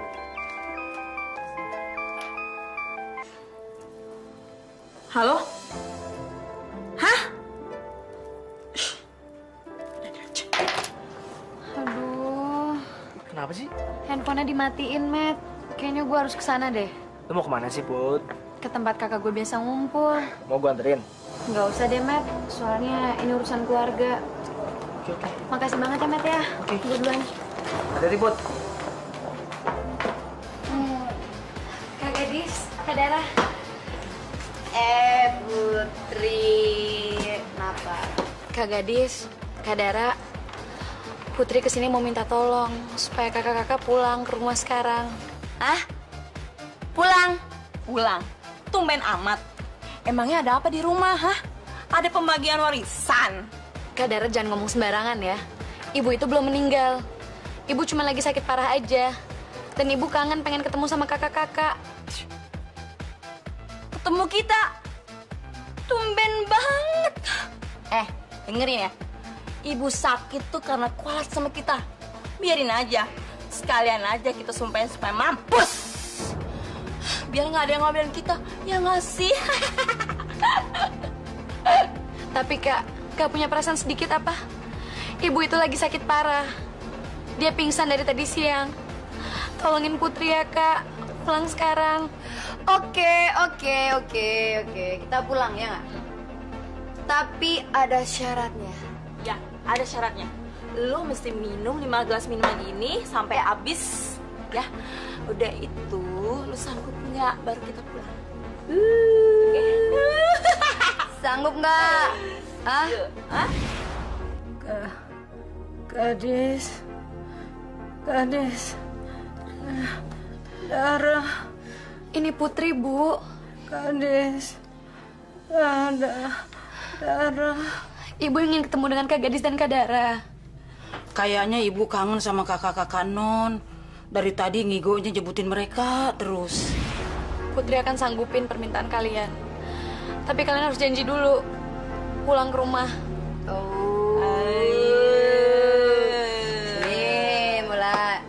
S2: Halo? Hah?
S8: Aduh,
S6: Kenapa sih?
S8: handphonenya dimatiin, Matt. Kayaknya gue harus kesana deh.
S6: Lo mau kemana sih, Put?
S8: Ke tempat kakak gue biasa ngumpul.
S6: Mau gue anterin?
S8: Nggak usah deh, Matt. Soalnya ini urusan keluarga.
S6: Oke, oke.
S8: Makasih banget ya, Matt ya.
S6: Oke.
S8: Gue duluan.
S6: Hati-hati, Put.
S8: Hmm. Kak Gadis, Kak Dara.
S3: Eh, Putri. Kenapa?
S8: Kak Gadis, Kak Dara. Putri kesini mau minta tolong supaya kakak-kakak pulang ke rumah sekarang.
S4: Ah? Pulang? Pulang? Tumben amat. Emangnya ada apa di rumah, hah? ada pembagian warisan.
S3: Kak Dara jangan ngomong sembarangan ya. Ibu itu belum meninggal. Ibu cuma lagi sakit parah aja. Dan ibu kangen pengen ketemu sama kakak-kakak.
S4: Ketemu kita. Tumben banget. Eh, dengerin ya. Ibu sakit tuh karena kualat sama kita. Biarin aja. Sekalian aja kita sumpahin supaya mampus. Biar nggak ada yang ngobrolin kita. Ya nggak sih?
S3: Tapi Kak, Kak punya perasaan sedikit apa? Ibu itu lagi sakit parah. Dia pingsan dari tadi siang. Tolongin Putri ya Kak. Pulang sekarang.
S8: Oke, oke, oke, oke. Kita pulang ya nggak? Tapi ada syaratnya.
S4: Ya, ada syaratnya. Lu mesti minum lima gelas minuman ini sampai habis. Ya, udah itu lu sanggup nggak? Baru kita pulang. Oke.
S8: Sanggup nggak? Hah?
S4: Hah?
S5: Ka- Gadis, gadis, Dara,
S3: Ini Putri, Bu.
S5: gadis, ada, Dara.
S3: Ibu ingin ketemu dengan Kak Gadis dan Kak Dara.
S12: Kayaknya ibu kangen sama kakak-kakak Non. Dari tadi ngigonya jebutin mereka terus.
S3: Putri akan sanggupin permintaan kalian. Tapi kalian harus janji dulu. Pulang ke rumah.
S8: Oh. Nih, mulai.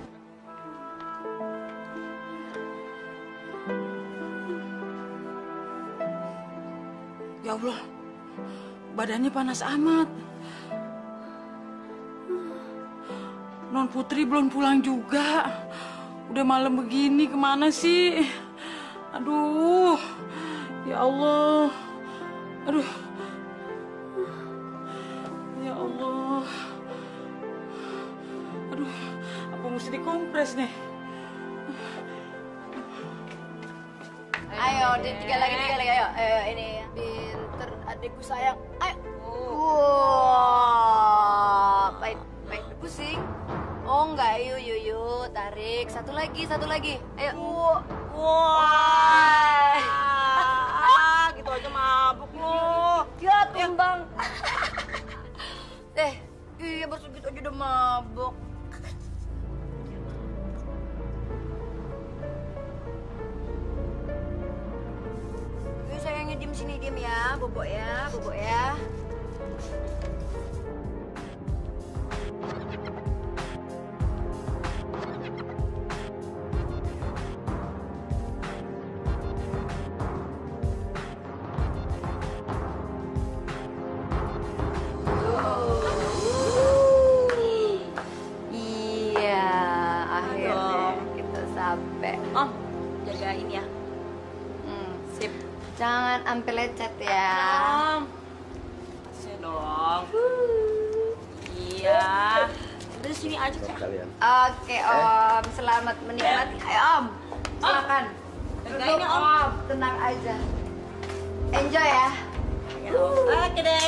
S12: Ya Allah, badannya panas amat. Non Putri belum pulang juga. Udah malam begini kemana sih? Aduh, ya Allah. Aduh, ya Allah. Aduh, apa mesti dikompres nih?
S8: Ayo, tiga lagi, tiga lagi, ayo, ayo, ini pinter adikku sayang, ayo. Wow, pahit, pahit, pusing. Oh enggak, yuk, yuk, yuk, tarik, satu lagi, satu lagi, ayo.
S4: Wah, ah, gitu aja mabuk lu.
S8: Ya, tumbang. Eh, iya baru segitu aja udah mabuk. Yuk sayangnya diem sini, diem ya, bobok ya, bobok ya. Iya, akhirnya kita sampai.
S4: Om, jagain ya.
S8: Hmm.
S4: Sip.
S8: Jangan sampai lecet ya.
S4: Om. Kasih dong. Iya. Udah sini aja sih.
S8: Oke Om, selamat menikmati. Ayo Om, silakan.
S4: Jagain ya, Om.
S8: Om, tenang aja. Enjoy ya.
S4: Oke deh.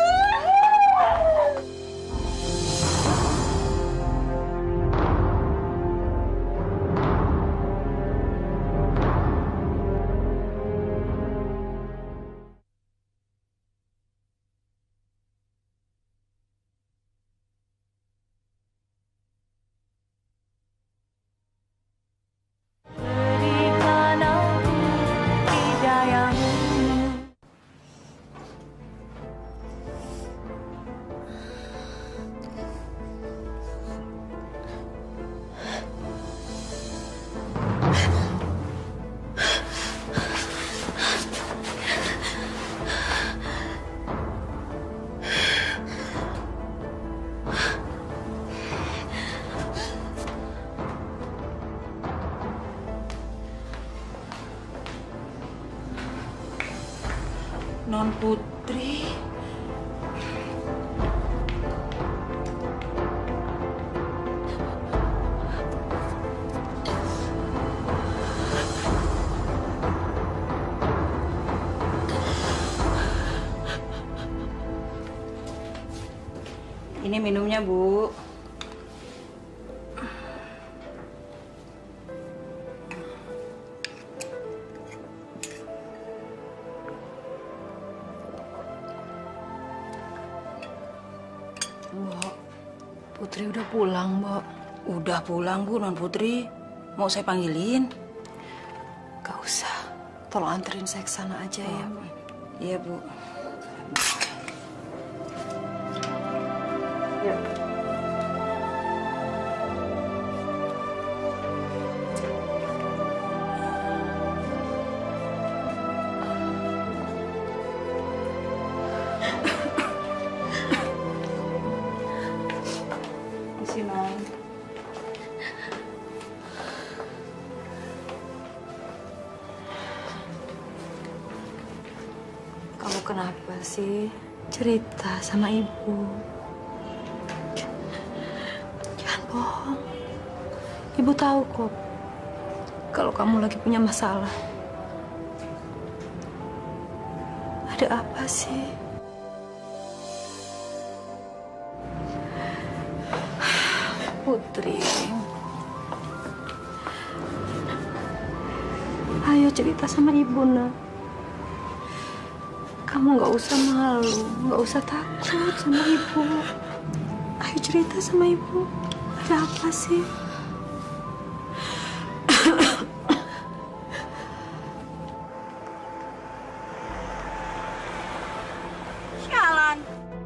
S12: Non Putri. Ini minumnya, Bu. Mbok, Putri udah pulang, Mbok. Udah pulang, Bu, Non Putri. Mau saya panggilin?
S2: Gak usah. Tolong anterin saya ke sana aja ya.
S12: Iya, Bu.
S2: Ya. Kamu kenapa sih? Cerita sama ibu. Jangan bohong. Ibu tahu kok kalau kamu lagi punya masalah. Ada apa sih? Putri. Ayo cerita sama ibu, nak. Kamu nggak usah malu, nggak usah takut sama ibu. Ayo cerita sama ibu. Ada apa sih?
S8: Sialan.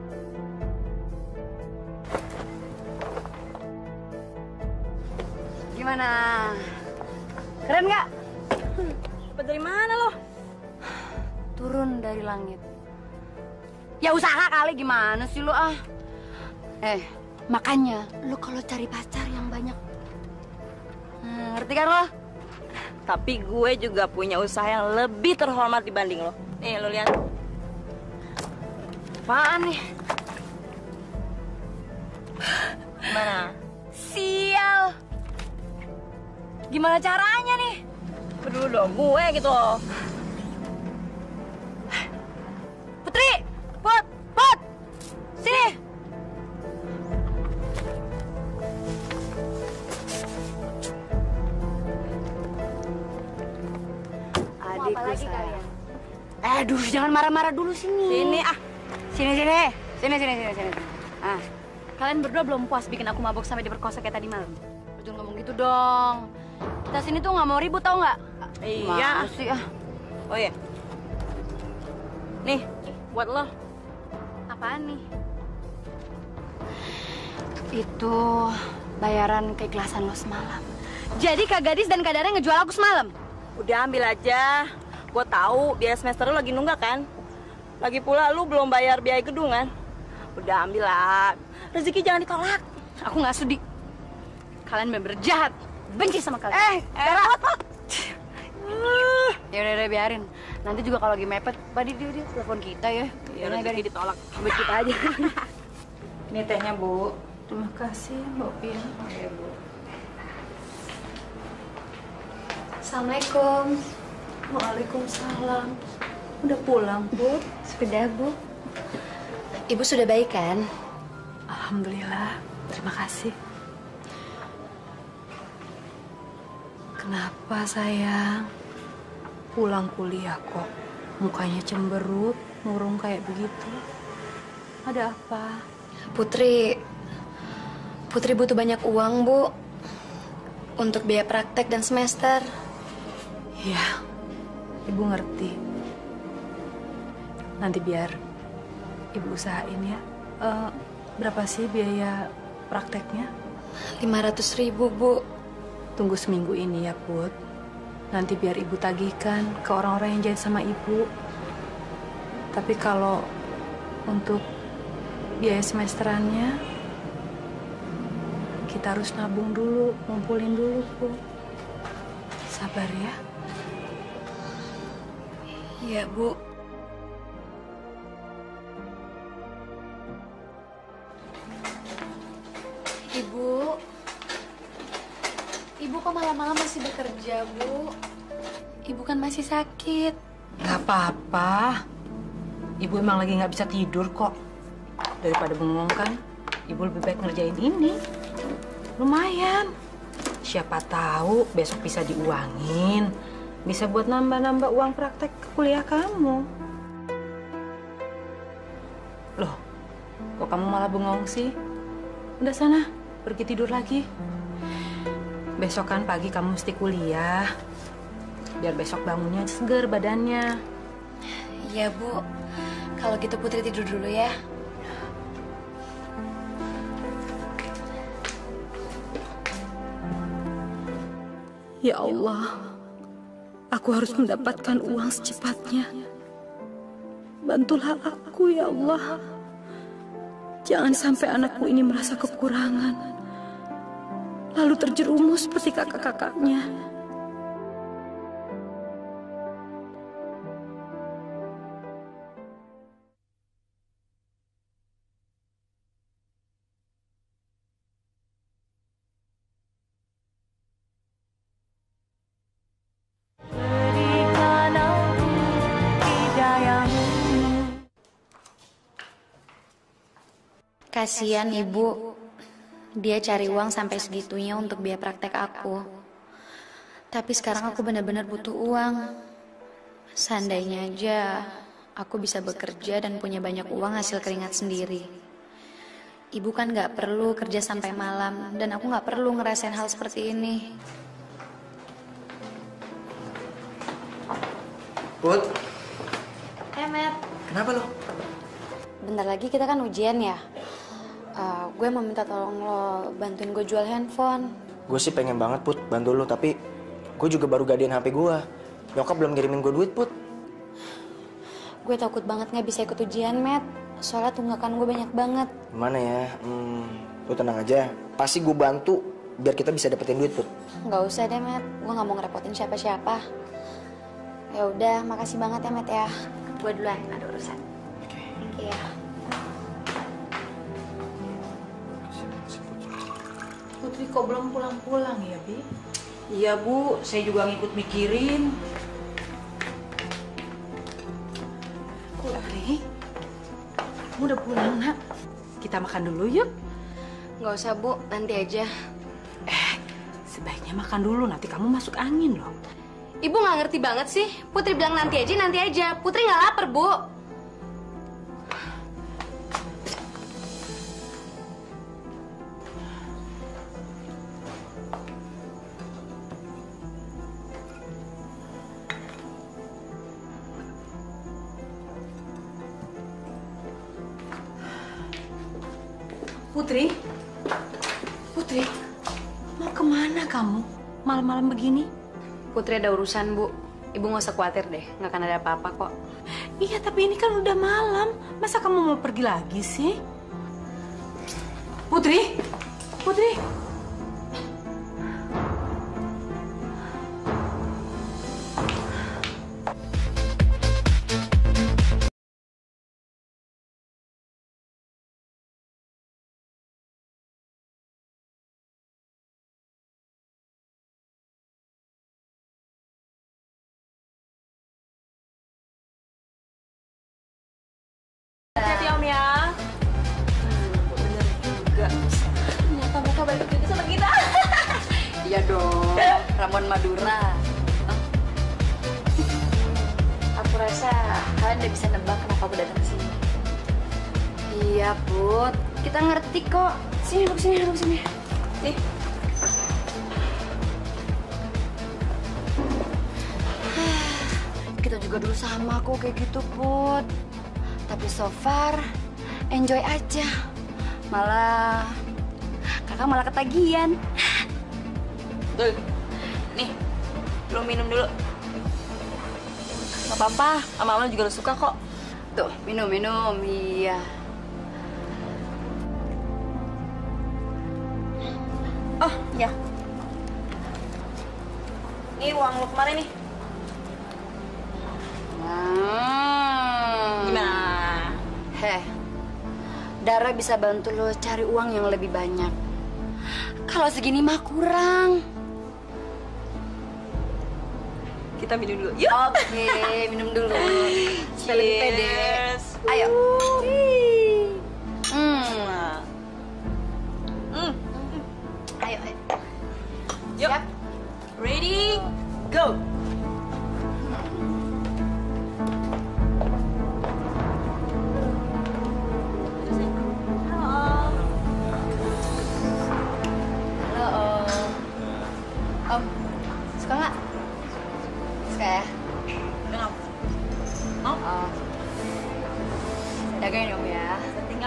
S8: Gimana? Keren nggak? Dapat dari mana lo? Turun dari langit. Ya usaha kali, gimana sih lu ah? Eh, makanya lu kalau cari pacar yang banyak. Hmm, ngerti kan lo?
S4: Tapi gue juga punya usaha yang lebih terhormat dibanding lo. Nih, lo lihat.
S8: Apaan nih?
S4: Gimana?
S8: Sial. Gimana caranya nih?
S4: Peduli dong gue gitu loh.
S8: Putri, Put, Put, sini. Adikku sayang. Aduh, jangan marah-marah dulu sini.
S4: Sini ah.
S8: Sini, sini, sini, sini, sini, sini. Ah, kalian berdua belum puas bikin aku mabok sampai diperkosa kayak tadi malam? Jangan ngomong gitu dong. Kita sini tuh nggak mau ribut, tau nggak?
S4: Iya.
S8: Masa sih ah.
S4: Oh iya. Nih, buat lo.
S8: Apaan nih? Itu bayaran keikhlasan lo semalam. Jadi Kak Gadis dan Kak Dara ngejual aku semalam?
S4: Udah ambil aja. Gue tahu biaya semester lu lagi nunggak kan. Lagi pula lu belum bayar biaya gedung kan. Udah ambil lah. Rezeki jangan ditolak.
S8: Aku nggak sudi. Kalian bener jahat. Benci sama kalian.
S4: Eh, Dara.
S8: Ya udah, udah biarin. Nanti juga kalau lagi mepet, Padi dia, dia telepon kita ya.
S4: Ya rezeki ditolak.
S8: Buat kita aja.
S12: Ini tehnya, Bu.
S2: Terima kasih, Mbak Pia.
S12: Iya, Bu.
S1: Assalamualaikum.
S2: Waalaikumsalam. Udah pulang, Bu?
S1: Sudah, Bu. Ibu sudah baik kan?
S2: Alhamdulillah. Terima kasih. Kenapa, sayang? Pulang kuliah kok mukanya cemberut, murung kayak begitu. Ada apa?
S1: Putri, Putri butuh banyak uang, Bu. Untuk biaya praktek dan semester.
S2: Iya, Ibu ngerti. Nanti biar Ibu usahain ya. Uh, berapa sih biaya prakteknya?
S1: lima ratus ribu, Bu.
S2: Tunggu seminggu ini ya, Put. Nanti biar Ibu tagihkan ke orang-orang yang jahit sama Ibu. Tapi kalau untuk biaya semesterannya, kita harus nabung dulu, ngumpulin dulu, Bu. Sabar ya.
S1: Iya, Bu. Ibu, Ibu kok malam-malam masih bekerja, Bu? Ibu kan masih sakit.
S12: Gak apa-apa. Ibu emang lagi nggak bisa tidur kok. Daripada bengong kan, Ibu lebih baik ngerjain ini. Lumayan. Siapa tahu besok bisa diuangin. Bisa buat nambah-nambah uang praktek ke kuliah kamu. Loh, Kok kamu malah bengong sih? Udah sana, pergi tidur lagi. Besok kan pagi kamu mesti kuliah. Biar besok bangunnya seger badannya.
S3: Iya, Bu. Kalau gitu Putri tidur dulu ya.
S2: Ya Allah, aku harus mendapatkan uang secepatnya. Bantulah aku ya Allah. Jangan sampai anakku ini merasa kekurangan, lalu terjerumus seperti kakak-kakaknya.
S3: Kasihan ibu, dia cari uang sampai segitunya untuk biaya praktek aku. Tapi sekarang aku benar-benar butuh uang. Seandainya aja aku bisa bekerja dan punya banyak uang hasil keringat sendiri. Ibu kan gak perlu kerja sampai malam, dan aku gak perlu ngerasain hal seperti ini.
S6: Put.
S3: Eh, Matt.
S6: Kenapa lo?
S3: Bentar lagi kita kan ujian ya. Uh, gue mau minta tolong lo bantuin gue jual handphone.
S6: Gue sih pengen banget, Put, bantu lo. Tapi gue juga baru gadein H P gue. Nyokap belum kirimin gue duit, Put.
S3: Gue takut banget gak bisa ikut ujian, Matt. Soalnya tunggakan gue banyak banget.
S6: Gimana ya? Hmm, lo tenang aja. Pasti gue bantu biar kita bisa dapetin duit, Put.
S3: Gak usah deh, Matt. Gue gak mau ngerepotin siapa-siapa. Ya udah, makasih banget ya, Matt ya. Gue duluan, ada urusan. Oke. Okay. Thank you ya.
S12: Putri kok belum pulang-pulang ya, Bi? Iya, Bu. Saya juga ngikut mikirin. Putri, kamu udah pulang, Nak? Kita makan dulu yuk.
S3: Nggak usah, Bu. Nanti aja.
S12: Eh, sebaiknya makan dulu. Nanti kamu masuk angin loh.
S3: Ibu nggak ngerti banget sih. Putri bilang nanti aja, nanti aja. Putri nggak lapar, Bu.
S12: Putri, Putri, mau kemana kamu malam-malam begini?
S3: Putri ada urusan, Bu. Ibu nggak usah khawatir deh, nggak akan ada apa-apa kok.
S12: Iya, tapi ini kan udah malam. Masa kamu mau pergi lagi sih? Putri, Putri.
S8: Hati-hati Om ya.
S3: Bener juga. Ternyata mereka balik juga sama kita. Iya dong. Ramuan Madura. Aku rasa kalian udah bisa nebak kenapa aku datang ke sini. Iya, Put. Kita ngerti kok. Sini, duduk sini, duduk sini. Nih. Kita juga dulu sama kok kayak gitu, Put. Tapi so far, enjoy aja. Malah, kakak malah ketagihan.
S4: Dul, nih, lu minum dulu. Gak apa-apa, ama-ama juga lu suka kok.
S3: Tuh, minum, minum, iya.
S4: Oh, ya. Ini uang lu kemarin nih.
S3: Hmm.
S4: Gimana?
S3: Heh, Dara bisa bantu lo cari uang yang lebih banyak. Kalau segini mah kurang.
S4: Kita minum dulu, yuk.
S3: Oke, minum dulu. Supaya lebih pede. Ayo. Hmm.
S4: Hmm.
S3: Ayo, ayo.
S4: Yuk.
S3: Siap.
S4: Ready, go.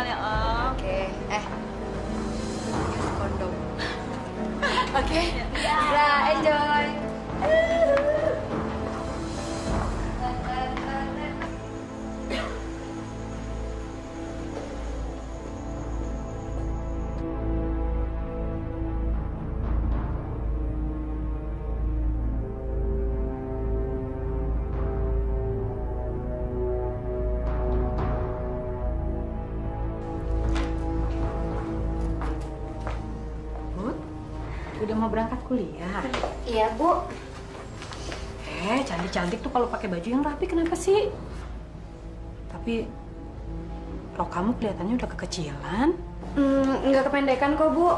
S4: tinggal ya Om.
S3: Oke, eh. Use kondom. Oke. Ya, enjoy.
S12: Udah mau berangkat kuliah?
S3: Iya, Bu.
S12: Eh, cantik-cantik tuh kalau pakai baju yang rapi kenapa sih? Tapi rok kamu kelihatannya udah kekecilan.
S3: Hmm, nggak kependekan kok, Bu.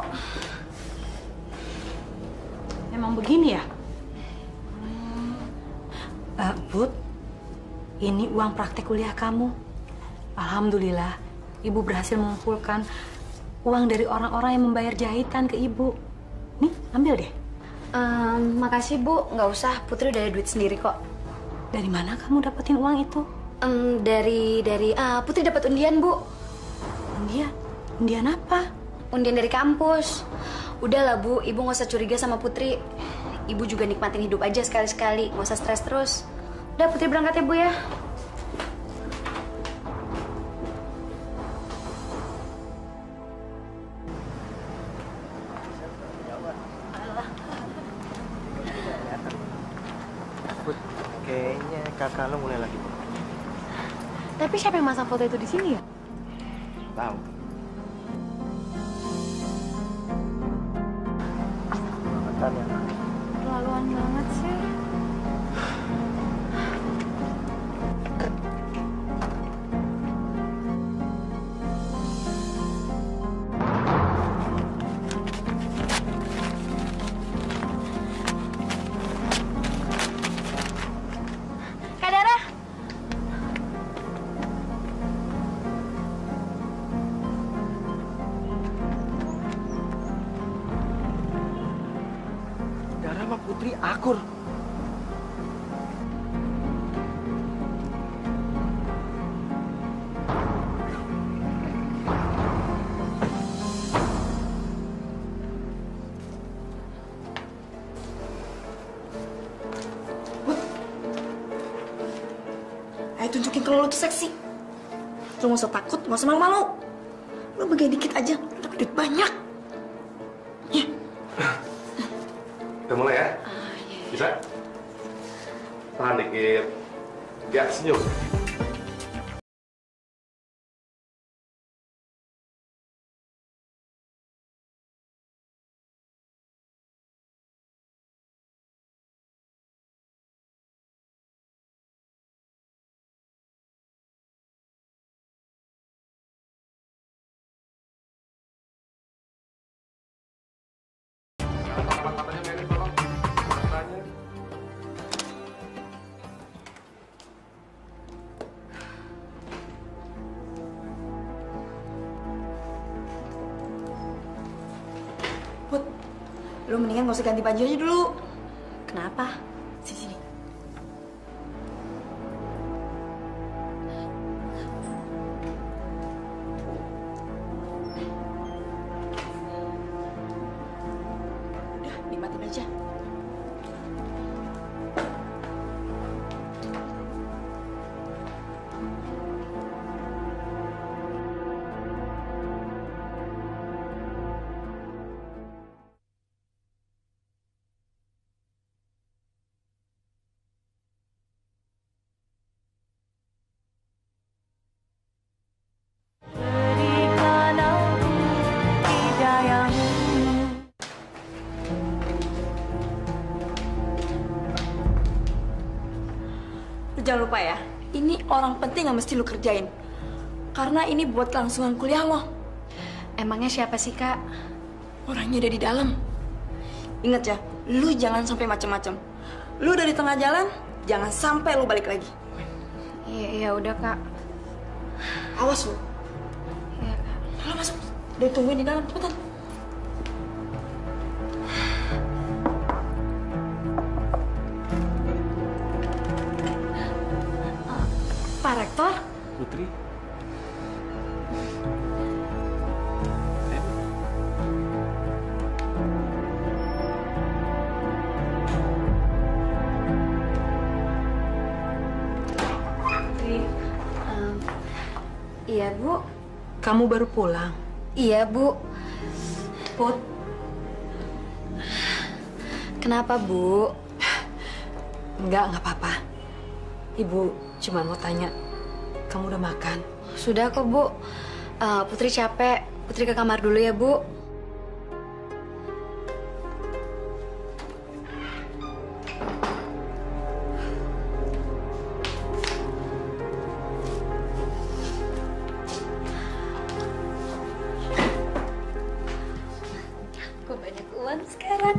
S12: Emang begini ya? Uh, Bud, ini uang praktek kuliah kamu. Alhamdulillah, Ibu berhasil mengumpulkan uang dari orang-orang yang membayar jahitan ke Ibu. Nih, ambil deh.
S3: Um, makasih, Bu. Nggak usah, Putri udah ada duit sendiri kok.
S12: Dari mana kamu dapetin uang itu?
S3: Um, dari, dari, uh, Putri dapat undian, Bu.
S12: Undian? Undian apa?
S3: Undian dari kampus. Udahlah, Bu. Ibu nggak usah curiga sama Putri. Ibu juga nikmatin hidup aja sekali-sekali. Nggak usah stres terus. Udah, Putri berangkat ya, Bu ya.
S13: Kayaknya kakak lo mulai lagi.
S8: Tapi siapa yang masang foto itu di sini ya?
S13: Tahu. Makan ya.
S8: Keterlaluan banget sih.
S13: Putri akur.
S2: Ayo tunjukin kalau lo tuh seksi. Lo gak usah takut, gak usah malu-malu. Lo begini dikit aja, lo dapet duit banyak. Ya.
S14: Kita mulai ya? Bisa? Tahan dikit. Ya, senyum.
S2: Put, lu mendingan gak usah ganti baju aja dulu.
S3: Kenapa?
S2: Sini, sini. Udah, nikmatin aja. Jangan lupa ya, ini orang penting yang mesti lu kerjain. Karena ini buat kelangsungan kuliah lo.
S3: Emangnya siapa sih, Kak?
S2: Orangnya ada di dalam. Ingat ya, lu jangan sampai macam-macam. Lu udah di tengah jalan, jangan sampai lu balik lagi.
S3: Iya, iya udah, Kak.
S2: Awas lu.
S3: Iya, Kak.
S2: Kalau masuk, udah tungguin di dalam, cepetan.
S8: Pak Rektor?
S14: Putri.
S12: Kamu baru pulang?
S3: Iya, Bu.
S12: Put.
S3: Kenapa, Bu?
S12: Enggak, enggak apa-apa. Ibu cuma mau tanya, kamu udah makan?
S3: Sudah kok, Bu. Uh, Putri capek. Putri ke kamar dulu ya, Bu. Aku banyak uang sekarang.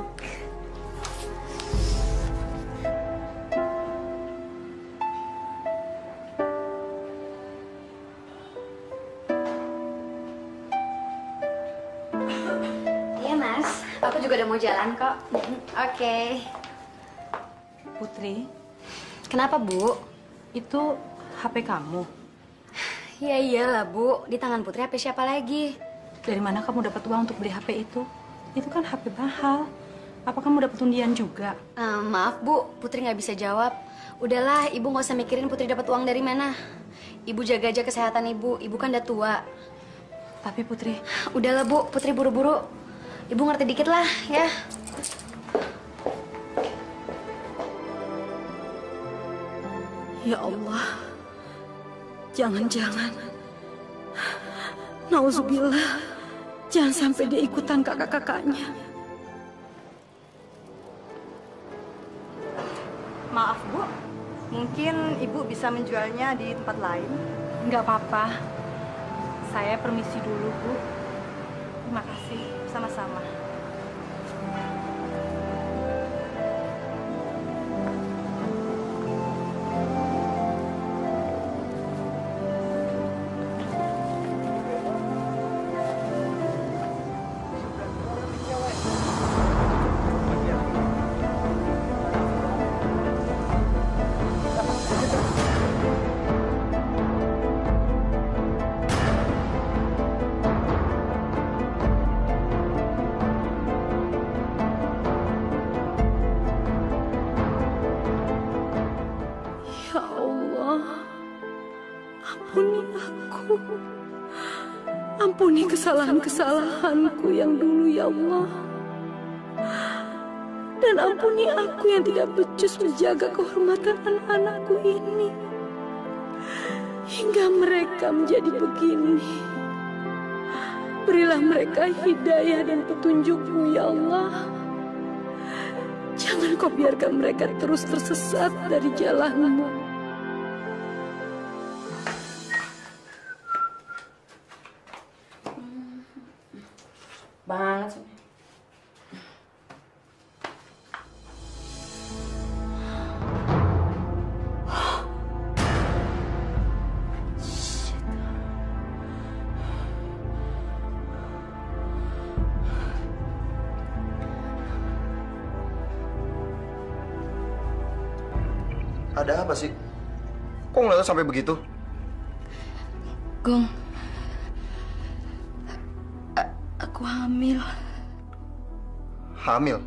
S3: Aku juga udah mau jalan kok. Oke. Okay.
S12: Putri.
S3: Kenapa, Bu?
S12: Itu H P kamu?
S3: Ya iyalah, Bu. Di tangan Putri H P siapa lagi?
S12: Dari mana kamu dapat uang untuk beli H P itu? Itu kan H P mahal. Apa kamu dapat undian juga?
S3: Uh, maaf, Bu. Putri nggak bisa jawab. Udahlah, Ibu nggak usah mikirin Putri dapat uang dari mana. Ibu jaga aja kesehatan Ibu. Ibu kan udah tua.
S12: Tapi Putri...
S3: Udahlah, Bu. Putri buru-buru. Ibu ngerti dikit lah, ya.
S2: Ya Allah, jangan-jangan, nauzubillah, jangan sampai dia ikutan kakak-kakaknya.
S15: Maaf, Bu. Mungkin Ibu bisa menjualnya di tempat lain?
S12: Nggak apa-apa. Saya permisi dulu, Bu.
S15: Terima kasih. Sama-sama.
S2: Ampuni kesalahan-kesalahanku yang dulu, ya Allah. Dan ampuni aku yang tidak becus menjaga kehormatan anak-anakku ini. Hingga mereka menjadi begini. Berilah mereka hidayah dan petunjuk-Mu, ya Allah. Jangan Kau biarkan mereka terus tersesat dari jalan-Mu.
S3: Banget sih.
S13: Ada apa sih? Kok ngeliatnya sampai begitu?
S3: Gung. Aku hamil.
S13: Hamil?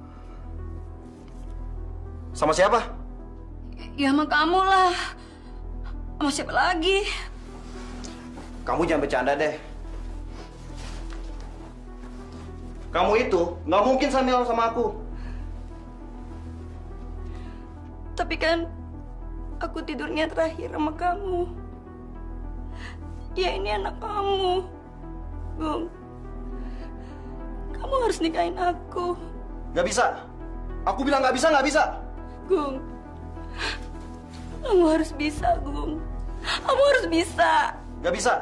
S13: Sama siapa?
S3: Ya sama kamu lah. Sama siapa lagi?
S13: Kamu jangan bercanda deh. Kamu itu nggak mungkin hamil sama aku.
S3: Tapi kan aku tidurnya terakhir sama kamu. Dia ini anak kamu, Gung. Kamu harus nikahin aku.
S13: Gak bisa. Aku bilang gak bisa, gak bisa.
S3: Gung. Kamu harus bisa, Gung. Kamu harus bisa.
S13: Gak bisa.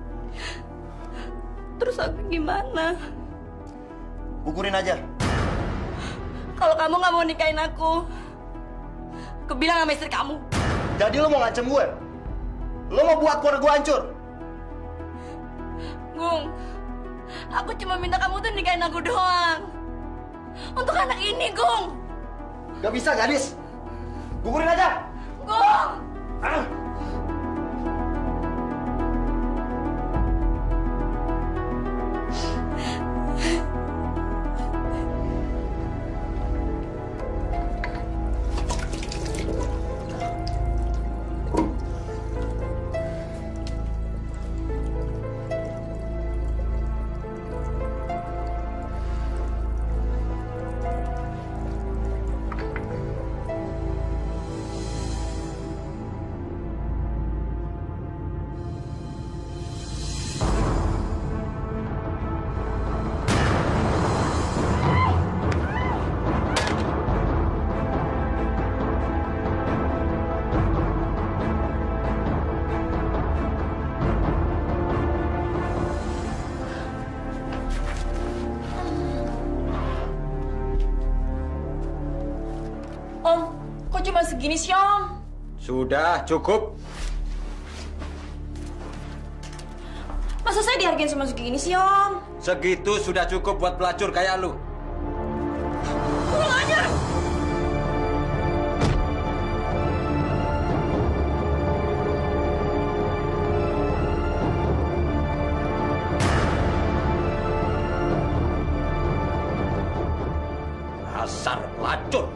S3: Terus aku gimana?
S13: Gugurin aja.
S3: Kalau kamu gak mau nikahin aku, aku bilang sama istri kamu.
S13: Jadi lo mau ngancem gue? Lo mau buat keluarga gue hancur?
S3: Gung. Aku cuma minta kamu tuh nikahin aku doang. Untuk anak ini, Gung.
S13: Gak bisa, gadis. Gugurin aja.
S3: Gung.
S13: Ah.
S3: cuma segini sih, Om?
S10: Sudah, cukup.
S3: Masa saya dihargain cuma segini sih, Om?
S10: Segitu sudah cukup buat pelacur kayak lu.
S3: Kurang ajar!
S10: Dasar pelacur.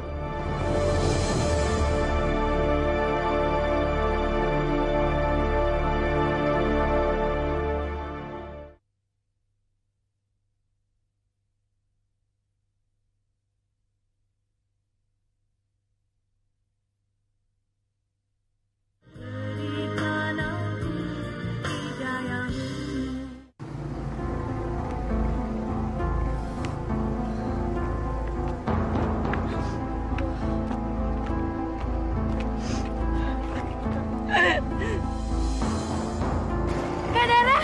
S1: Kak Dara!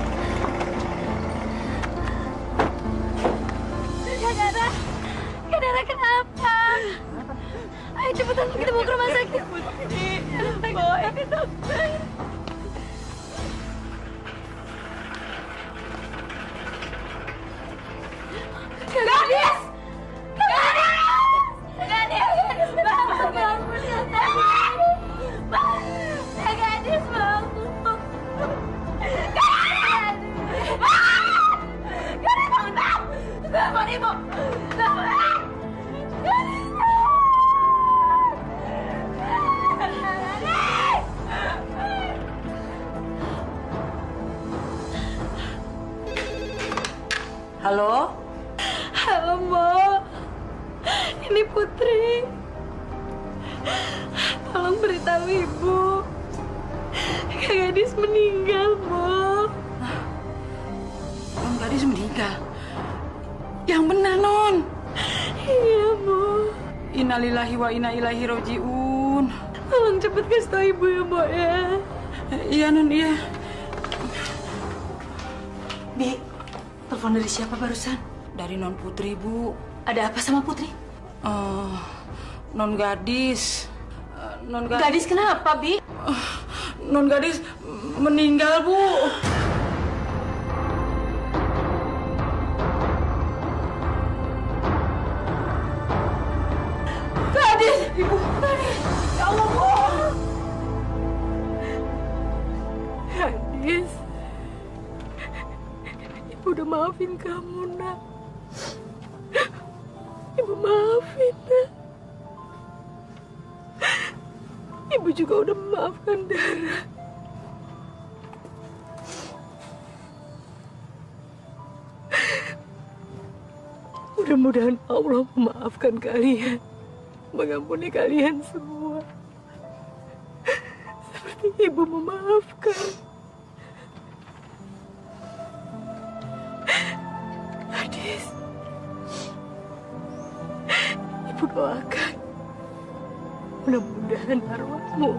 S1: Kak Dara! Kak Dara kenapa? Ayo cepetan kita bawa ke rumah sakit. Boy. Gadis! Gadis! Gadis! Bangun, bangun, Gadis! Gadis, bangun! Gadis! Gadis, bangun, bangun! Bangun, Ibu! Bangun! Gadis!
S12: Halo?
S1: Halo, Mbak. Ini Putri. Tolong beritahu Ibu. Kak Gadis meninggal, Bu.
S5: Non Gadis meninggal. Yang benar, Non.
S1: Iya, Bu.
S5: Innalillahi wa inna ilaihi rojiun.
S1: Tolong cepet kasih tahu Ibu ya, Mbak ya.
S5: Iya, Non, iya.
S1: Bi, telepon dari siapa barusan?
S5: Dari Non Putri, Bu.
S1: Ada apa sama Putri?
S5: Uh, non Gadis. Uh, non Gadis.
S1: Gadis kenapa, Bi?
S5: Uh, non Gadis meninggal, Bu.
S1: Gadis! Ibu! Gadis! Ya Allah, Bu! Gadis. Ibu udah maafin kamu, Nak. Ibu maafin, Nak. Ibu juga udah memaafkan Dara. Mudah-mudahan Allah memaafkan kalian, mengampuni kalian semua, seperti Ibu memaafkan. Gadis, Ibu doakan mudah-mudahan arwahmu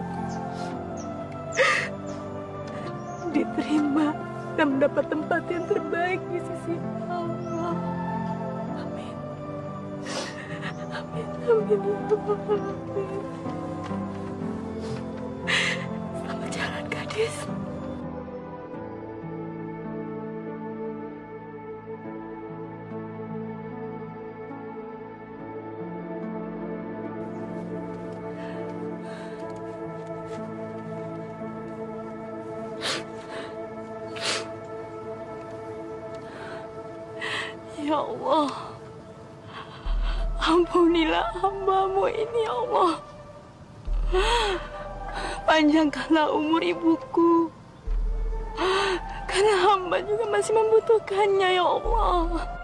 S1: diterima dan mendapat tempat yang terbaik di sisi Allah. Amin. Amin. Amin ya Allah. Amin. Selamat jalan, Gadis. Ya Allah, ampunilah hamba-Mu ini, ya Allah. Panjangkanlah umur ibuku, karena hamba juga masih membutuhkannya, ya Allah.